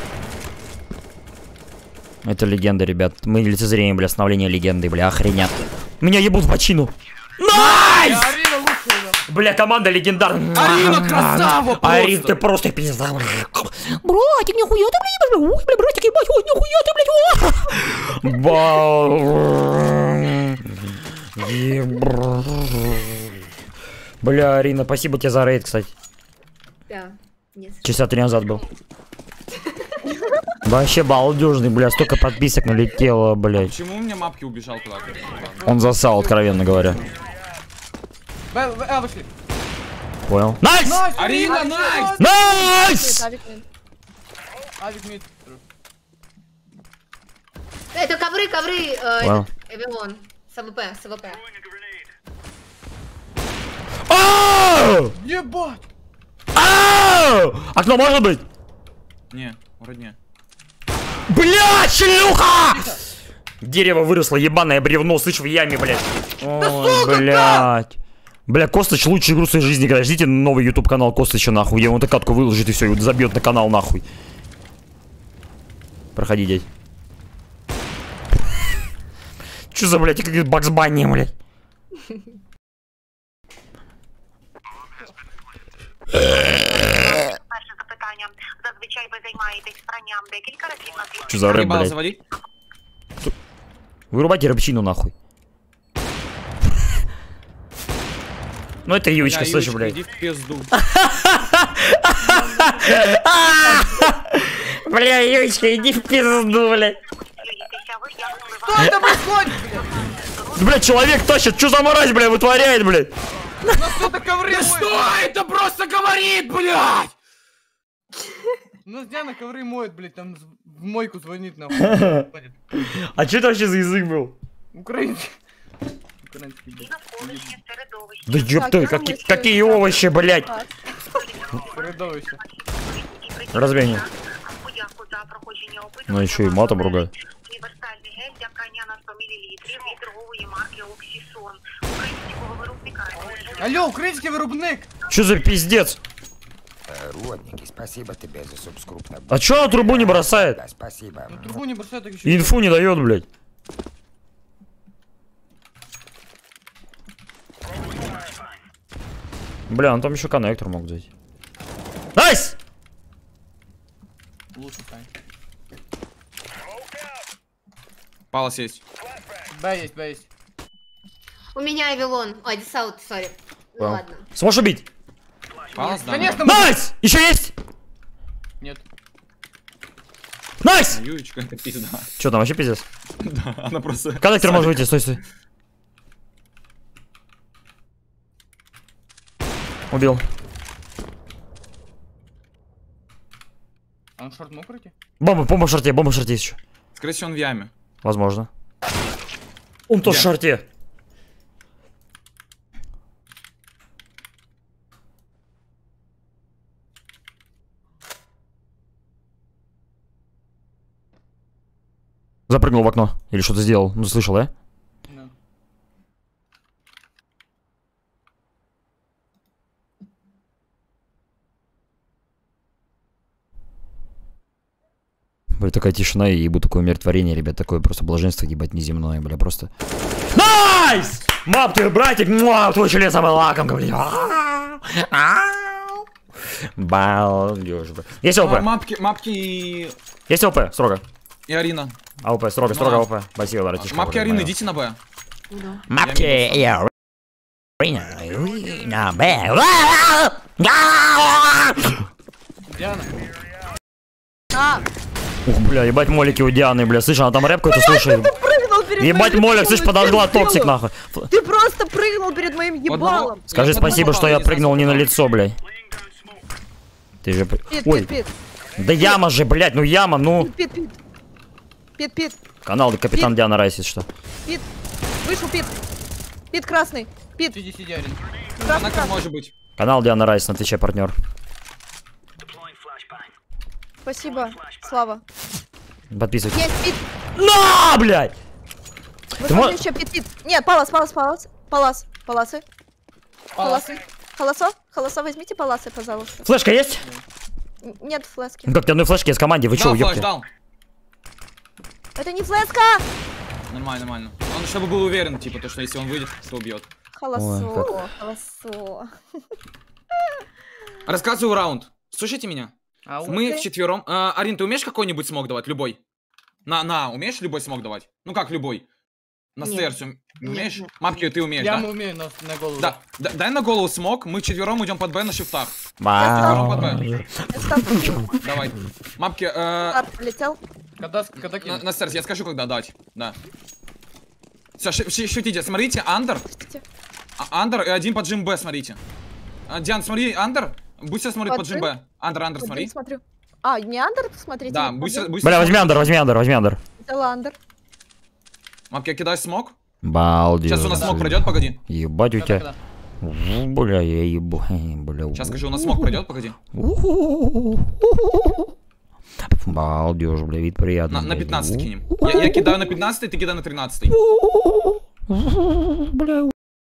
Это легенда, ребят. Мы лицезреем, бля, становление легенды, бля, охренят. Меня ебут в бочину. Найс! Я Арина лучшая, да. Бля, команда легендарная. Арина, красава просто. Арин, ты просто пизда. Братик, нихуя ты, блядь, ебать. Ой, бля, братик, ебать, ой, нихуя ты, блядь. Бау. Ебра. Бля, Арина, спасибо тебе за рейд, кстати. Да. Нет. Часа три назад был. Вообще балдежный, бля, столько подписок налетело, блядь. Почему у меня мапки убежал куда-то? Он засал, откровенно говоря. Б, В, А, вышли. Понял. Найс! Найс, Арина, найс! Найс! Авик мид. Авик мид. Это ковры, ковры. Э, Вау. этот, Эвелон. С АВП, с АВП. Ау! Ебать. Ау! Окно может быть? Не, вроде не. Бля, шлюха! Дерево выросло, ебаное бревно, слышь, в яме, блядь. Ой, блядь. Бля, Костыч лучшую игру в своей жизни играет. Ждите новый YouTube канал Костыча, нахуй. Я ему эту катку выложит и все, и забьет на канал, нахуй. Проходи, дядь. Че за, блядь, как Бакс Банни, блядь. Перше запитання. Зазвичай ви займаєтесь пранням декілька разів на тиждень. Че за рэп, Ебало блядь. заводи. Вырубайте рыбчину, нахуй. Ну это Юечка, Я, слышишь, Юлечка, блядь. иди в пизду. Бля, Юечка, иди в пизду, блядь. Что это происходит, блядь? Бля, человек тащит, что за мразь, бля, вытворяет, блядь? У нас кто-то ковры моет. Что это просто говорит, блядь? У нас Диана ковры моет, блядь, там в мойку звонит, нахуй. А что это вообще за язык был? Украинский. Украинский, блядь. Да ёпта, какие, какие овощи, блядь. Передовище. Разве не? Ну еще и матом ругают. Універсальний гель для прання на сто мілілітрів від торгової марки Оксісон. Українського виробника. Алло, украинский вырубник. Что за пиздец? Родненький, спасибо тебе за субскрупт. А чё она трубу не бросает? Да, спасибо. Ну, трубу не бросай, так еще. Инфу не дает, блядь. Бля, он там еще коннектор мог взять. Найс! Лучше, Сань. Палас есть. Б есть, Б есть. У меня Авилон. Ой, десаут, сори. Ну Понял. ладно. Сможешь убить? Палас, да? Конечно, мы... Найс! Еще есть? Нет. Найс! Юечка, это пизда. Что там вообще пиздец? Да, она просто... Коннектор может выйти, стой, стой. Убил. А он шорт мог пройти? Бомба, бомба в шорте, бомба в шорте есть еще. Скорее всего, он в яме. Возможно. Он тоже в Где? шорте. Запрыгнул в окно. Или что-то сделал. Ну, слышал, да? Да. Бля, такая тишина, и ебу такое умиротворение, ребят, такое просто блаженство, ебать, неземное, бля, просто. Найс! Мап, ты, братик, муа, твой член самый лакомка, бля. Балдеж, бля. Есть А, ОП? мапки, мапки и... Есть ОП, строго. и Арина. АОП, строго, строго Ну, АОП. Спасибо, братишка. Мапки бля, Арины, моя. идите на Б. Мапки и Арина. Арина, Б. Диана. А, Ух, бля, ебать молики у Дианы, бля, слышь, она там рэп какой-то слушает. прыгнул перед Ебать моим молик, ебалом, слышь, я подожгла сделала. токсик, нахуй. Ты просто прыгнул перед моим ебалом. Скажи Я спасибо, подумал, что я не прыгнул знаю, не на сколько лицо, блядь. Ты же... при- Пит, Ой, пит, пит. да яма же, блядь, ну яма, ну. Пит, пит. Пит, пит. Канал Капитан Диана Райс, если что. Пит. Вышел пит. Пит красный. Пит. Сиди, сиди, Арин. Красный, Она как красный. может быть. Канал Диана Райс, на Твиче партнер. Спасибо, Слава. Подписывайтесь. Есть пит. На, блядь! Выходи мо- еще пит, пит. Нет, палас, палас, палас. Палас. Паласы. Паласы. Холосо? Холосо возьмите паласы, пожалуйста. Флешка есть? Н- Нет флески. Ну как ты одной флешки из команде, вы чё, Дал флэш, ёпки? дал. Это не флеска! Нормально, нормально. Он чтобы был уверен, типа, то, что если он выйдет, то убьет. Холосо, Ой, холосо. Рассказываю раунд. Слушайте меня. А, Мы вчетвером. А, Арин, ты умеешь какой-нибудь смог давать? Любой. На, на, умеешь любой смог давать? Ну как любой? На Нет. стейрс ум- умеешь? нет, Мапки ты умеешь, Я да? умею на, на голову. Да, да, дай на голову смог, мы вчетвером идем под Б на шифтах. Вау. Я ставлю. Давай. Мапки, э, Старт полетел. Когда, когда на, кинуть? на стейрс, я скажу, когда дать. Да. Все, шутите, смотрите, андер. А, андер и один под джим Б, смотрите. А, Диан, смотри, андер. Будь смотрит Под под джим Б. Андер, андер, Вот смотри. я смотрю. А, не андер, смотрите. Да, не будь андер. будь Бля, возьми андер, возьми андер, возьми андер. Взяла андер. Мапки, я кидаю смог. Балдеж. Сейчас у нас смог пройдет, погоди. Ебать у Когда, тебя. когда? Бля, я ебу. Бля. Сейчас скажу, у нас смог пройдет, погоди. Балдеж, бля, вид приятный. На, на блядь. пятнадцать кинем. Я, я кидаю на пятнадцать, ты кидай на тринадцать. Бля.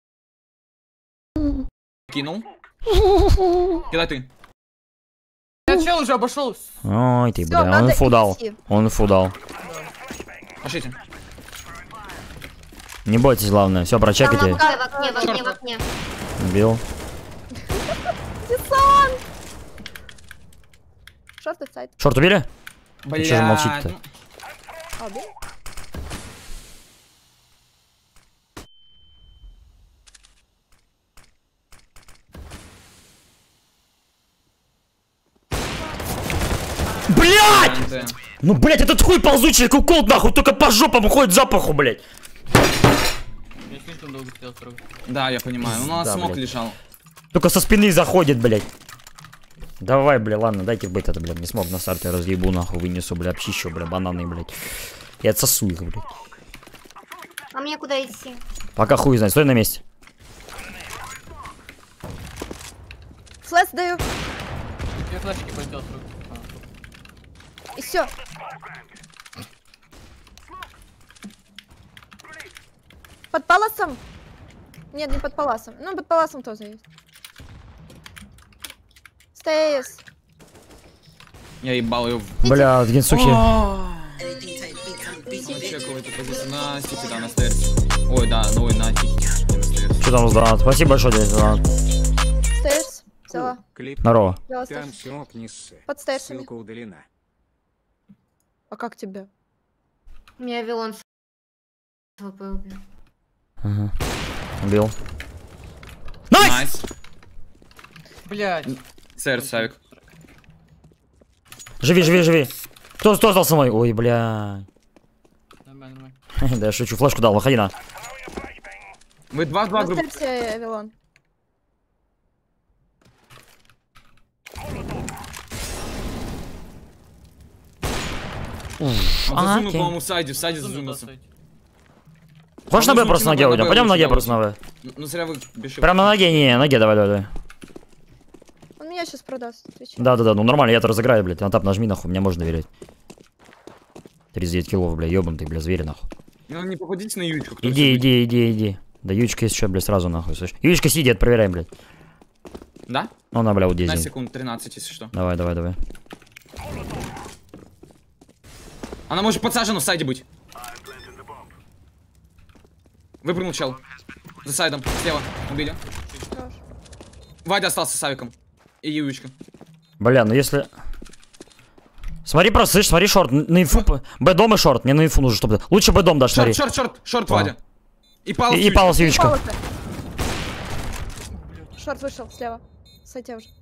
Кинул. Кидай ты. Я чел уже обошел. Ой, ты, Всё, бля, он надо инфу дал. идти. Он инфу дал. Пошлите. Не бойтесь, главное. Все, Там в прочекайте. окне, в окне, в окне, в окне. Убил. Дисан! Шорт и сайт. Шорт убили? Блядь. Чё же молчит-то? ну, А, убил? Блять! Ну, блять, этот хуй ползучий, как укол, нахуй, только по жопам уходит запаху, блять. Я слишком долго стоял строго. Да, я понимаю. У нас Да, смог блядь. лежал. Только со спины заходит, блять. Давай, бля, ладно, дайте быть это, блядь, не смог на старте разъебу, нахуй, вынесу, бля, обчищу, бля, бананы, блядь. И отсосу их, блядь. А мне куда идти? Пока хуй знает, стой на месте. Флэш даю. Я флешки полетел строго. И все. Под паласом? Нет, не под паласом. Ну, под паласом тоже есть. Стейс. Я ебал ее в... Бля, генсухи. Чекал эту позицию на сити, да, на стейрс. Ой, да, ну и на сити. на стейрс. Что там за донат? Спасибо большое, дядя, за донат. Стейс. Взяла. Клип. Здорово. Взяла Там стейс. смог не ссы. Под стейсами. Ссылка удалена. А как тебе? Меня Вилон с ВП убил. Ага. Убил. Найс! Найс. Блять. Стейрс, Савик. Живи, живи, живи. Кто, кто сдал со мной? Ой, бля. Нормально, нормально. Да я шучу, флешку дал, выходи на. Вы два в два На группы. стейсе, Вилон. Он А, зазумил, окей. по-моему, в сайде, в сайде Зумер зазумился. достать. Хочешь на А Б ну, просто на лучше Г на уйдем? Б, Пойдем на лучше Г на просто Б. на Б. Ну, ну зря вы бешите. Прям на ноге, не, на Г, давай, давай, давай. Он меня сейчас продаст. отвечаю. Да, да, да, ну нормально, я-то разыграю, блядь. На тап нажми, нахуй, мне можно доверять. тридцать девять киллов, бля, ёбанутый, бля, звери, нахуй. Ну не попадите на Ючку. кто Иди, еще иди, иди, иди. Да Ючка есть еще, блядь, сразу, нахуй, слышь. Ючка сидит, проверяем, блядь. будет. Да? Ну, она, бля, вот На здесь. секунд тринадцать, если что. Давай, давай, давай. Она может подсажена в сайде быть. Выпрыгнул чел. За сайдом, слева. Убили. Хорош. Вадя остался с Савиком. И Юечка. Бля, ну если... Смотри просто, слышь, смотри шорт, на инфу... Б-дом и шорт, мне на инфу нужно, чтобы... Лучше Б-дом дашь, смотри. Шорт, шорт, шорт, шорт, А. Вадя. И Павел. И, и Павел с Ючка. Паласа. Шорт вышел слева. Сойти уже.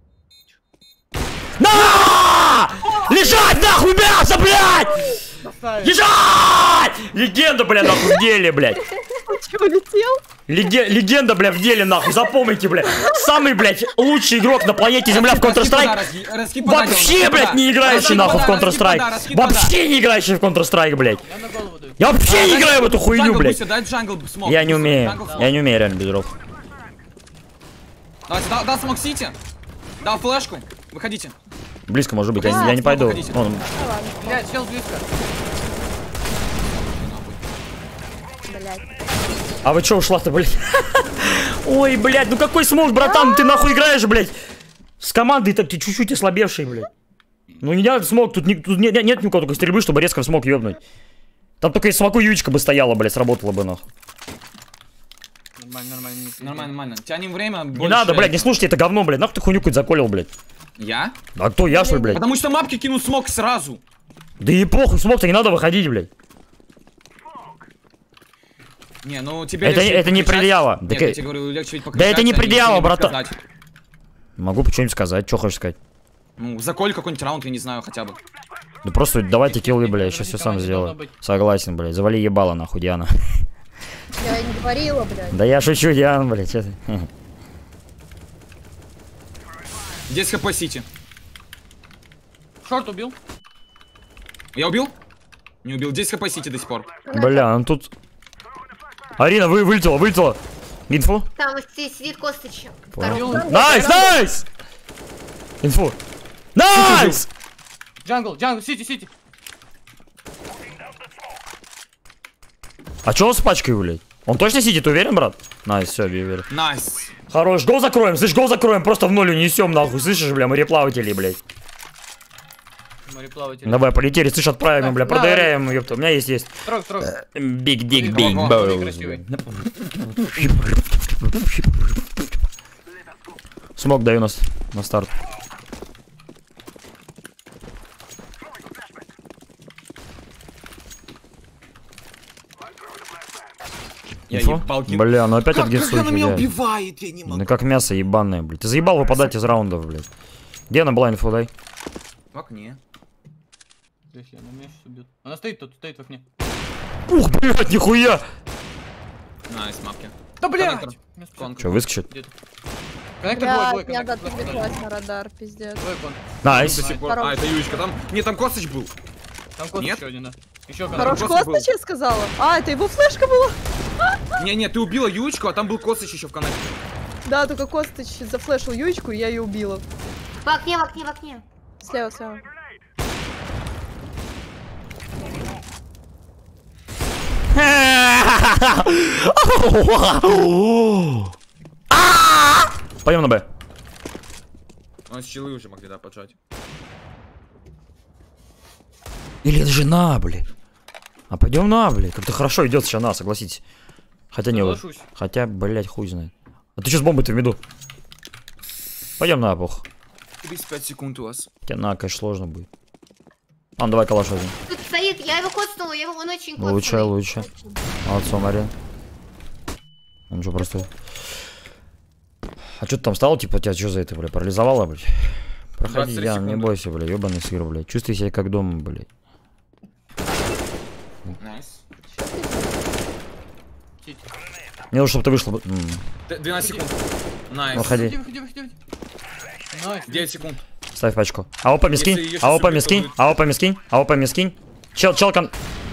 На! Лежать, нахуй, мясо, блядь! Поставь. Лежать! Легенда, бля, нахуй, в деле, блядь. Чего летел? Леге- Легенда, бля, в деле, нахуй, запомните, бля. Самый, блядь, лучший игрок на планете Земля в Counter-Strike. Вообще, блядь, не играющий, нахуй, в Counter-Strike. Вообще не играющий в Counter-Strike, блядь. Я на голову даю. Я вообще не играю в эту хуйню, блядь. Дай джангл смог. Я не умею. Джангл смог. Я не умею, реально, без дров. Давайте, дал, дал смог Сити. Дал флешку. Выходите. Близко, может быть, я, Да, я не пойду. выходите. Вон, Блять, чел близко. Блять. а вы чё ушла-то, блядь? Ой, блядь, ну какой смог, братан, ты нахуй играешь, блядь? С командой так ты чуть-чуть ослабевший, блядь. Ну не надо смог, тут, не, тут нет, нет ни у кого только стрельбы, чтобы резко в смог ёбнуть. Там только если смоку Ючка бы стояла, блядь, сработала бы, нахуй. Нормально, нормально. не кричи. Нормально, нормально. Тянем время. Не надо, блядь, не слушайте это говно, блядь. Нахуй ты хуйню какую-то заколил, блядь. Я? А кто, я что ли, блядь? Потому что мапки кинул смог сразу. Да и похуй, смог-то не надо выходить, блядь. Не, ну тебе Это, легче это не покричать. предъява. Нет, Так я и- тебе говорю, легче ведь Да покричать, это не а ничего предъява, не братан. показать. Могу что-нибудь сказать, что хочешь сказать? Ну, заколь какой-нибудь раунд, я не знаю, хотя бы. Да просто давайте киллы, блядь, сейчас все сам Команде сделаю. должно быть. Согласен, блядь, завали ебало, нахуй, Диана. Я и не говорила, блядь. Да я шучу, Диана, блядь, чё ты? десять хп Сити. Шорт убил. Я убил? Не убил. десять хп Сити до сих пор. Бля, ну тут... Арина, вы вылетела, вылетела. Инфу? Там си- сидит Костыч. Понял. Второй. Найс, найс! Инфу. Найс! Джангл, джангл, сити, сити. А чё он с пачкой, блядь? Он точно сидит, уверен, брат? Найс, все, уверен. Найс. Хорош, гол закроем, слышь, гол закроем, просто в ноль унесем, нахуй, слышишь, бля, мореплаватели, блядь. Мореплаватель. Давай, полетели, слышь, отправим, Так, бля, да, продыряем, ёпта, у меня есть, есть. Строг, строг. Биг дик биг Ого, боу. красивый. Смог даю нас на старт. Я Инфо? ебал кин- Бля, ну опять Как, от как Генсухи, она меня блядь. убивает, я не могу. Ну как мясо ебаное, блядь. Ты заебал выпадать из раундов, блядь. Где она была, инфу дай? В окне. Блядь, я на меня сейчас убьют. Она стоит тут, стоит в окне. Ух, блядь, нихуя! Найс, мапки. Да блядь! Конг. Че, выскочит? Коннектор двое, двое, Блядь, надо коннектор. перебежать на радар, пиздец. Двое кон. Найс. До сих пор- А, это Юечка. Там... Нет, там Костыч был. Там кон Нет? еще один, да. Еще Хорош коннектор. был. Костыч, я сказала. А, это его флешка была? Не-не, ты убила Юечку, а там был Костыч еще в коннекторе. Да, только Костыч зафлешил Юечку, и я ее убила. В окне, в окне, в окне. Слева, слева. Пойдем на Б. У нас челы уже могли, да, поджать. Или это же на, блядь. А пойдем на, блядь. Как-то хорошо идет сейчас на, согласитесь. Хотя не вот. Соглашусь. Хотя, блядь, хуй знает. А ты что с бомбой-то в виду? Пойдем на, пох. тридцать пять секунд у вас. Хотя на, конечно, сложно будет. А, ну давай калаш один. Тут стоит, я его коцнула, я его, он очень коцнулый. Лучше, лучше. Молодцом, Марин. Он что, просто... А что ты там стал, типа, тебя что за это, блядь, парализовало, блядь? Проходи, Ян, не бойся, блядь, ебаный сыр, блядь. Чувствуй себя как дома, блядь. Найс. Мне нужно, чтобы ты вышла. М. двенадцать секунд. Найс. Выходи. Выходи, выходи, выходи, выходи. Найс. девять секунд. Ставь пачку. А опа, Если мискинь. её А опа, сейчас мискинь. убьют, А опа, мискинь. А опа, мискинь. Чел, челкан.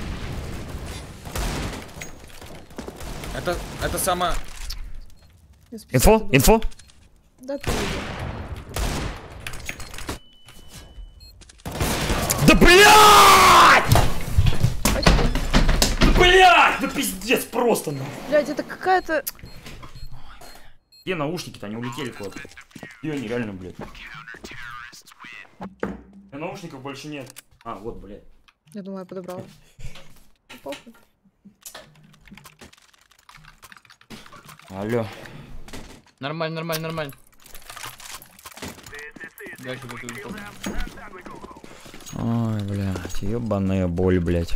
Это, это самое... Инфо? Инфо? Да ты видел. Да блядь! Почти. Блядь! Ну пиздец просто, ну. Блядь, это какая-то... Где наушники-то? Они улетели куда-то. И они реально, блядь. А наушников больше нет. А, вот, блядь. Я думаю, я подобрала. Похуй. Алло. Нормально, нормально, нормально. Дальше буду улетел. Ой, блядь, ебаная боль, блядь.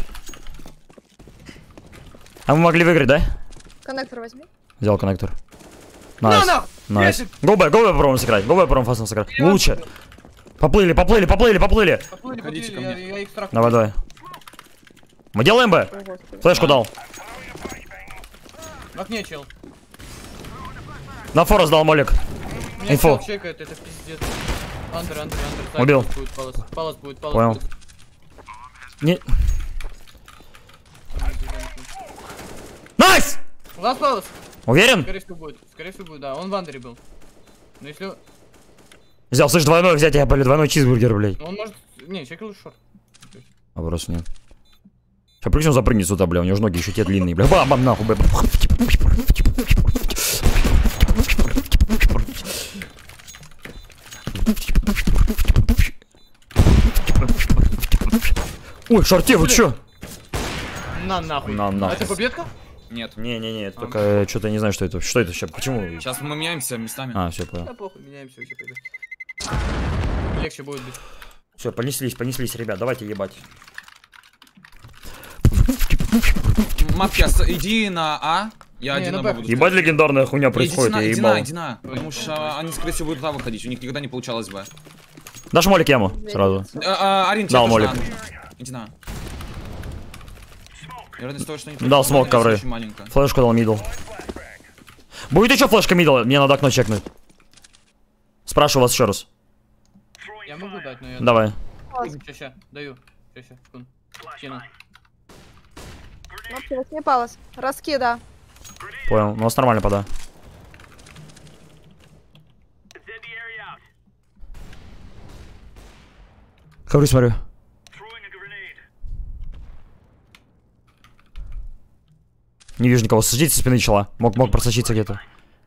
А мы могли выиграть, да? Коннектор возьми. Взял коннектор. Найс. Найс. Гобэ, гобэ попробуем сыграть. Гобэ попробуем фастом сыграть. Лучше. Поплыли, поплыли, поплыли, поплыли. Поплыли, Ходите поплыли, ко я, мне. я их страх. Давай, давай. Мы делаем Б? О, господи. Флешку дал. В окне чел. На фору дал молик. Меня Инфо. чел чекает, это пиздец. Андер, андер, андер. Сайт Убил. Будет, палас. Палас будет, палас Понял. будет. Не... Найс! Лас палас. Уверен? Скорее всего будет. Скорее всего будет, да. Он в андере был. Но если... Взял, слышь, двойной взять, я, блядь, двойной чизбургер, блядь. Ну, он может... Не, чекал шорт. А просто нет. Сейчас прыгнем запрыгнет сюда, бля, у него же ноги еще те длинные, бля. Бам, бам, нахуй, бля. Ой, шарте, вы чё? На нахуй. На А нахуй. это победка? Нет. Не-не-не, это только э, что-то не знаю, что это. Что это сейчас? Почему? Сейчас мы меняемся местами. А, все, понял. Да похуй, меняемся вообще пойдет. Легче будет быть. Все, понеслись, понеслись, ребят, давайте ебать. Мапки, ос- иди на А. Я Не, один на на Б Б. буду. Ебать легендарная хуйня Иди происходит, на, я иди на, ебал. иди на. Потому что они, скорее всего, будут А выходить. У них никогда не получалось Б. Дашь молик яму сразу. А, а, Арин, Дал тебе тоже молик. на. Иди на. Вероятность того, что они Дал смог очень ковры. маленькая. Флешку дал мидл. Будет еще флешка мидл? Мне надо окно чекнуть. Спрашиваю вас еще раз. Я могу дать, но я... Давай. Ща, ща, даю. Ща, ща, секунду. Кину. Вообще, возьми палас. Раскида. Понял, у нас нормально пода. Ковры смотрю. Не вижу никого. Сождите со спины чела. Мог, мог просочиться где-то.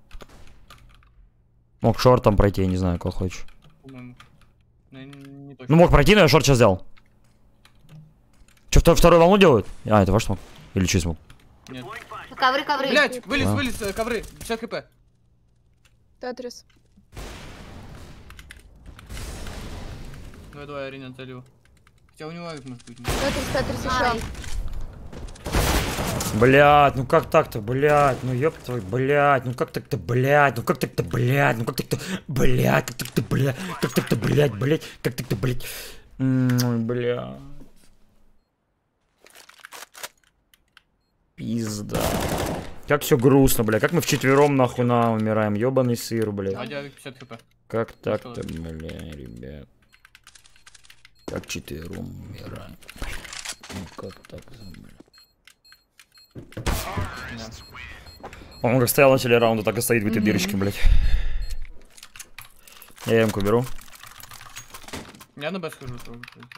Мог шортом пройти, я не знаю, кого хочешь. По-моему. Ну, не точно. Ну мог пройти, но я шорт сейчас взял. Че, втор вторую волну делают? А, это ваш смог? Или чей смог? Нет. Ковры, ковры. Блять, вылез, А. вылез, э, ковры. пятьдесят хп. Тетрис. Давай, давай, Арина, целью. Хотя у него авик может быть. Тетрис, Тетрис Ай. еще. Блять, ну как так-то, блять, ну ёб твой, блять, ну как так-то, блять, ну как так-то, блять, ну как так-то, блять, как так-то, блять, как так-то, блять, блять, как так-то, блять, ой, блять. Пизда. Как все грустно, бля. Как мы вчетвером нахуй на умираем. Ёбаный сыр, бля. А я пятьдесят хп. Как так-то, бля, ребят. Как четвером умираем. Ну как так, бля. Он как стоял в начале раунда, так и стоит в этой дырочке, блядь. Я ямку беру. Я на Б схожу тоже.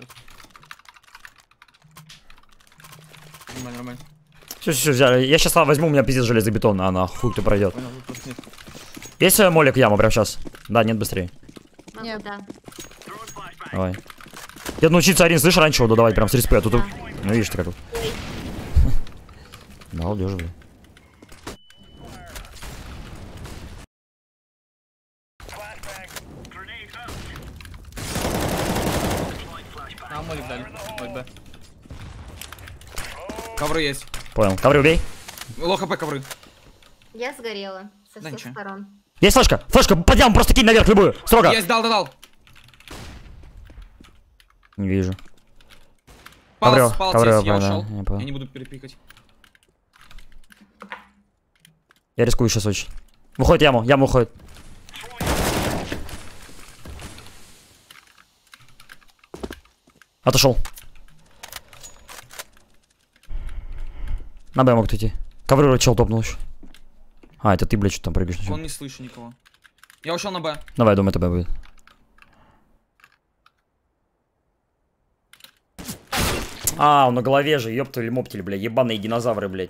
Нормально, нормально. Все, все, взяли. Я сейчас возьму, у меня пиздец железобетон, а на хуй ты пройдет. Понял, тут нет. Есть э, молик яму прямо сейчас? Да, нет, быстрее. Могу, Нет. да. Давай. Я научиться Арин, слышь, раньше буду давать прям с респе, а тут... Да. Ну видишь ты как вот. Молодежь, блядь. А, молик дали. Молик Б. Ковры есть. Понял. Ковры убей. Ло хп ковры. Я сгорела со Да всех ничего. сторон. Есть флешка. Флешка, под яму просто кинь наверх любую. Строго. Есть, дал, дал, дал. Не вижу. Палец, Коврё, палец коврё, есть, я да, ушел. я понял. Я не буду перепикать. Я рискую сейчас очень. Выходит яму, яма уходит. Отошел. На Б могут идти. Ковры чел топнул еще. А, это ты, блядь, что там прыгаешь? Он не слышу никого. Я ушел на Б. Давай, я думаю, это Б будет. А, он на голове же, ёптали моптили, блядь, ебаные динозавры, блядь.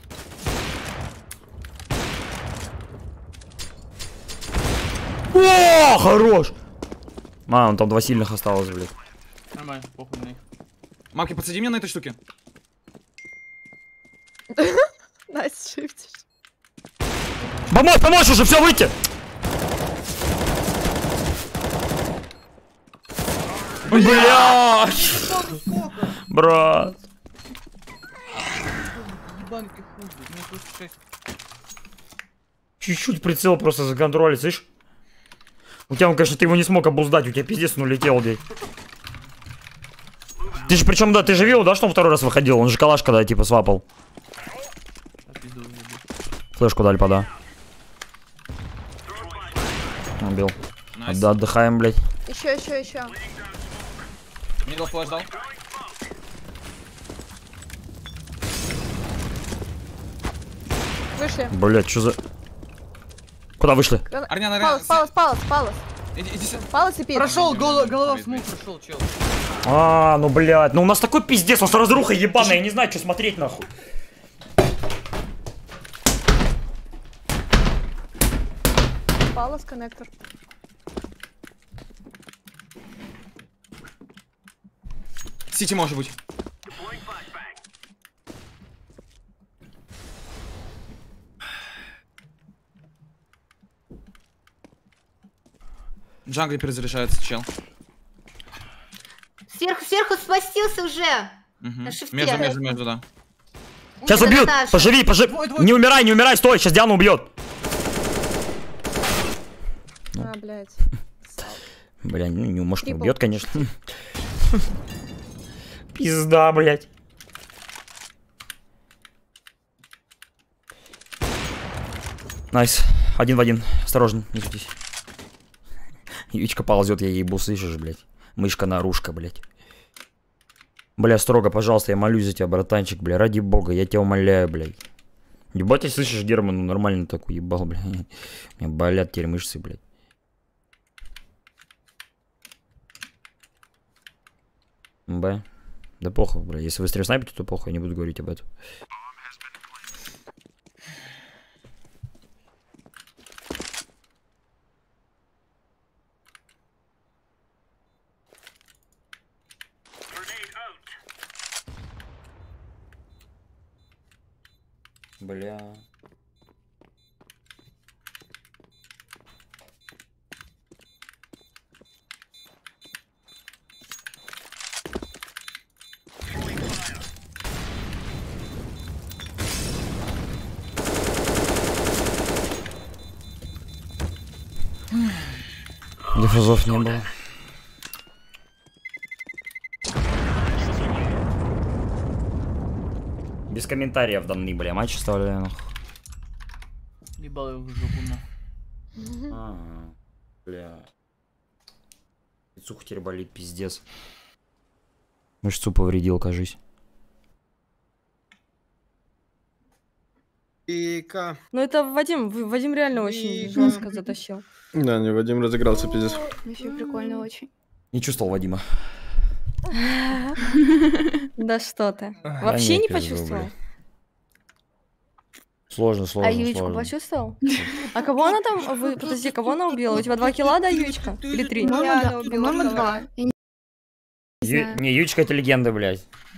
О, хорош! А, он там два сильных осталось, блядь. Нормально, похуй на них. Мамки, подсади меня на этой штуке. Найс, шифтишь. Помочь, помочь уже, все, выйти! Блядь! Брат. Ебаный ты хуй, блядь, минус двадцать шесть. Чуть-чуть прицел просто законтролить, слышь? У тебя, конечно, ты его не смог обуздать, у тебя пиздец, ну летел, блядь. Ты же, причем, да, ты же видел, да, что он второй раз выходил? Он же калаш, когда типа свапал. Флешку дали, пода. Убил. Найс. Да, отдыхаем, блядь. Еще, еще, еще. Мне дал флеш дал. Вышли. Блядь, что за... Куда вышли? Арнян, Арнян. Палос, палос, палос, палос. Иди, иди сюда. Палос и пит. Прошел, Давай, голова, давай, голова давай, в смуг давай. прошел, чел. А, ну, блядь, ну у нас такой пиздец, он с разрухой ебаной, я не знаю, что смотреть, нахуй. Палос, коннектор. Сити может быть. Джангли перезаряжается, чел. Сверху, сверху спастился уже. Угу. На шифте. Между, между, между, да. Сейчас Это убьют, Наташа. поживи, поживи. Твой, твой. Не умирай, не умирай, стой, сейчас Диану убьет. А, блядь. Бля, ну, не, может, не Трипл. убьет, конечно. Пизда, блядь. Найс. Один в один. Осторожно, не крутись. Ючка ползет, я ебу, слышишь, блядь. Мышка-нарушка, блядь. Бля, строго, пожалуйста, я молюсь за тебя, братанчик, бля, ради бога, я тебя умоляю, блядь. Ебать, ты слышишь, Герман, ну нормально такой ебал, бля. У меня болят теперь мышцы, блядь. Б. Да похуй, бля. Если вы стрим снайпите, то похуй, я не буду говорить об этом. Бля. Диффузов не было. Без без комментариев данный, бля, матч вставляю, нахуй. Ебал его в жопу, на. А, бля. Лицуху теперь болит, пиздец. Мышцу повредил, кажись. Ика. Ну это Вадим, В- Вадим реально очень жестко затащил. Да, не, Вадим разыгрался, пиздец. Вообще прикольно очень. Не чувствовал Вадима. Да что ты. Вообще не не пизду, почувствовал? бля. Сложно, сложно, А Юечку сложно. почувствовал? А кого она там, вы, подожди, кого она убила? У тебя два килла, да, Юечка? Или три? По-моему, да. По-моему, два. Я не Ю- знаю. Не, Ючка это легенда, блядь.